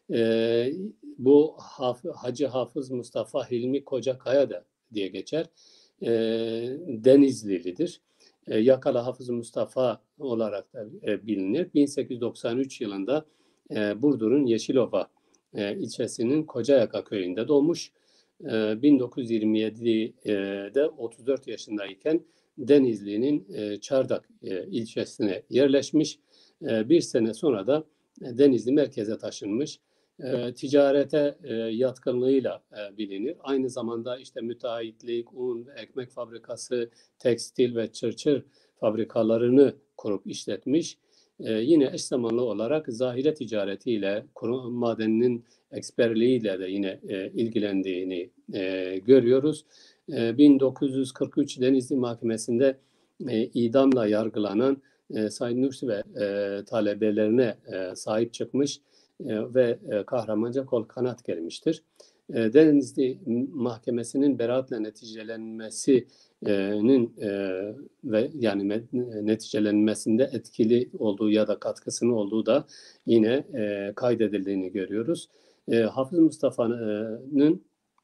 E, bu Haf Hacı Hafız Mustafa Hilmi Kocakaya da diye geçer. E, Denizlilidir. E, Yakalı Hafız Mustafa olarak da e, bilinir. bin sekiz yüz doksan üç yılında e, Burdur'un Yeşilova e, ilçesinin Kocayaka köyünde doğmuş. E, bin dokuz yüz yirmi yedi'de otuz dört yaşındayken Denizli'nin e, Çardak e, ilçesine yerleşmiş. E, bir sene sonra da Denizli merkeze taşınmış. E, ticarete e, yatkınlığıyla e, bilinir. Aynı zamanda işte müteahhitlik, un, ekmek fabrikası, tekstil ve çırçır fabrikalarını kurup işletmiş. E, yine eş zamanlı olarak zahire ticaretiyle, madeninin eksperliğiyle de yine e, ilgilendiğini e, görüyoruz. E, bin dokuz yüz kırk üç Denizli Mahkemesi'nde e, idamla yargılanan e, Said Nursi ve e, talebelerine e, sahip çıkmış e, ve e, kahramanca kol kanat gelmiştir. E, Denizli Mahkemesi'nin beraatle neticelenmesinin e, ve yani neticelenmesinde etkili olduğu ya da katkısının olduğu da yine e, kaydedildiğini görüyoruz. E, Hafız Mustafa'nın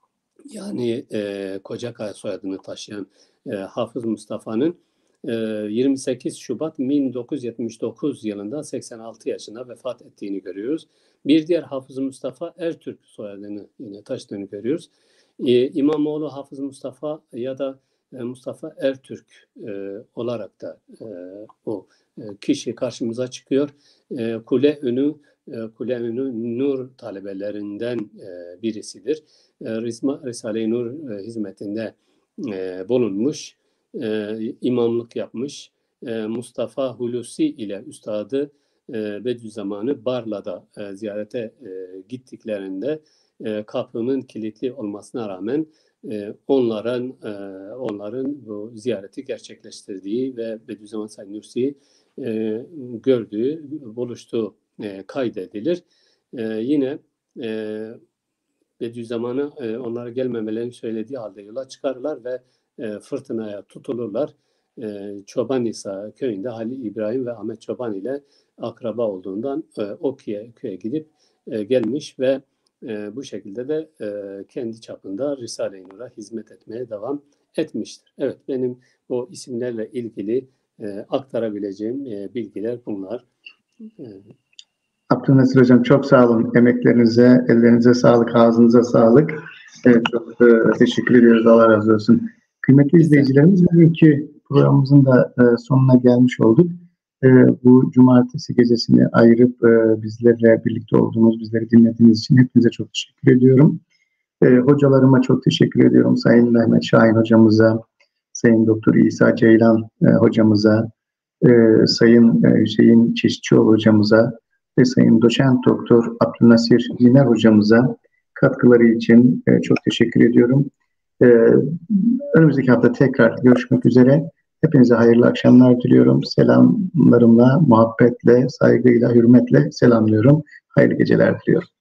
yani e, Kocakaya soyadını taşıyan e, Hafız Mustafa'nın e, yirmi sekiz Şubat bin dokuz yüz yetmiş dokuz yılında seksen altı yaşında vefat ettiğini görüyoruz. Bir diğer Hafız Mustafa Ertürk soyadını yine taşıdığını görüyoruz. E, İmamoğlu Hafız Mustafa ya da e, Mustafa Ertürk e, olarak da e, o e, kişi karşımıza çıkıyor. E, Kule Önü Kule Önü Nur talebelerinden e, birisidir. E, Risale-i Nur e, hizmetinde e, bulunmuş, e, imamlık yapmış. E, Mustafa Hulusi ile üstadı e, Bediüzzaman'ı Barla'da e, ziyarete e, gittiklerinde e, kapının kilitli olmasına rağmen e, onların e, onların bu ziyareti gerçekleştirdiği ve Bediüzzaman Said Nursi'yi e, gördüğü, buluştuğu e, kaydedilir. E, yine e, Bediüzzaman'a e, onlara gelmemelerini söylediği halde yola çıkarlar ve e, fırtınaya tutulurlar. E, Çobanisa köyünde Halil İbrahim ve Ahmet Çoban ile akraba olduğundan e, o köye, köye gidip e, gelmiş ve e, bu şekilde de e, kendi çapında Risale-i Nur'a hizmet etmeye devam etmiştir. Evet, benim bu isimlerle ilgili e, aktarabileceğim e, bilgiler bunlar. E, Abdülnasır Hocam çok sağ olun. Emeklerinize, ellerinize sağlık, ağzınıza sağlık. Evet, çok e, teşekkür ediyoruz. Allah razı olsun. Kıymetli izleyicilerimiz, bugünkü programımızın da e, sonuna gelmiş olduk. e, bu cumartesi gecesini ayırıp e, bizlerle birlikte olduğunuz, bizleri dinlediğiniz için hepinize çok teşekkür ediyorum. E, hocalarıma çok teşekkür ediyorum. Sayın Mehmet Şahin hocamıza, Sayın Doktor İsa Ceylan e, hocamıza, e, Sayın e, Hüseyin Çeşitçioğlu hocamıza ve Sayın Doçent Doktor Abdülnasir Ziner hocamıza katkıları için e, çok teşekkür ediyorum. E, önümüzdeki hafta tekrar görüşmek üzere. Hepinize hayırlı akşamlar diliyorum. Selamlarımla, muhabbetle, saygıyla, hürmetle selamlıyorum. Hayırlı geceler diliyorum.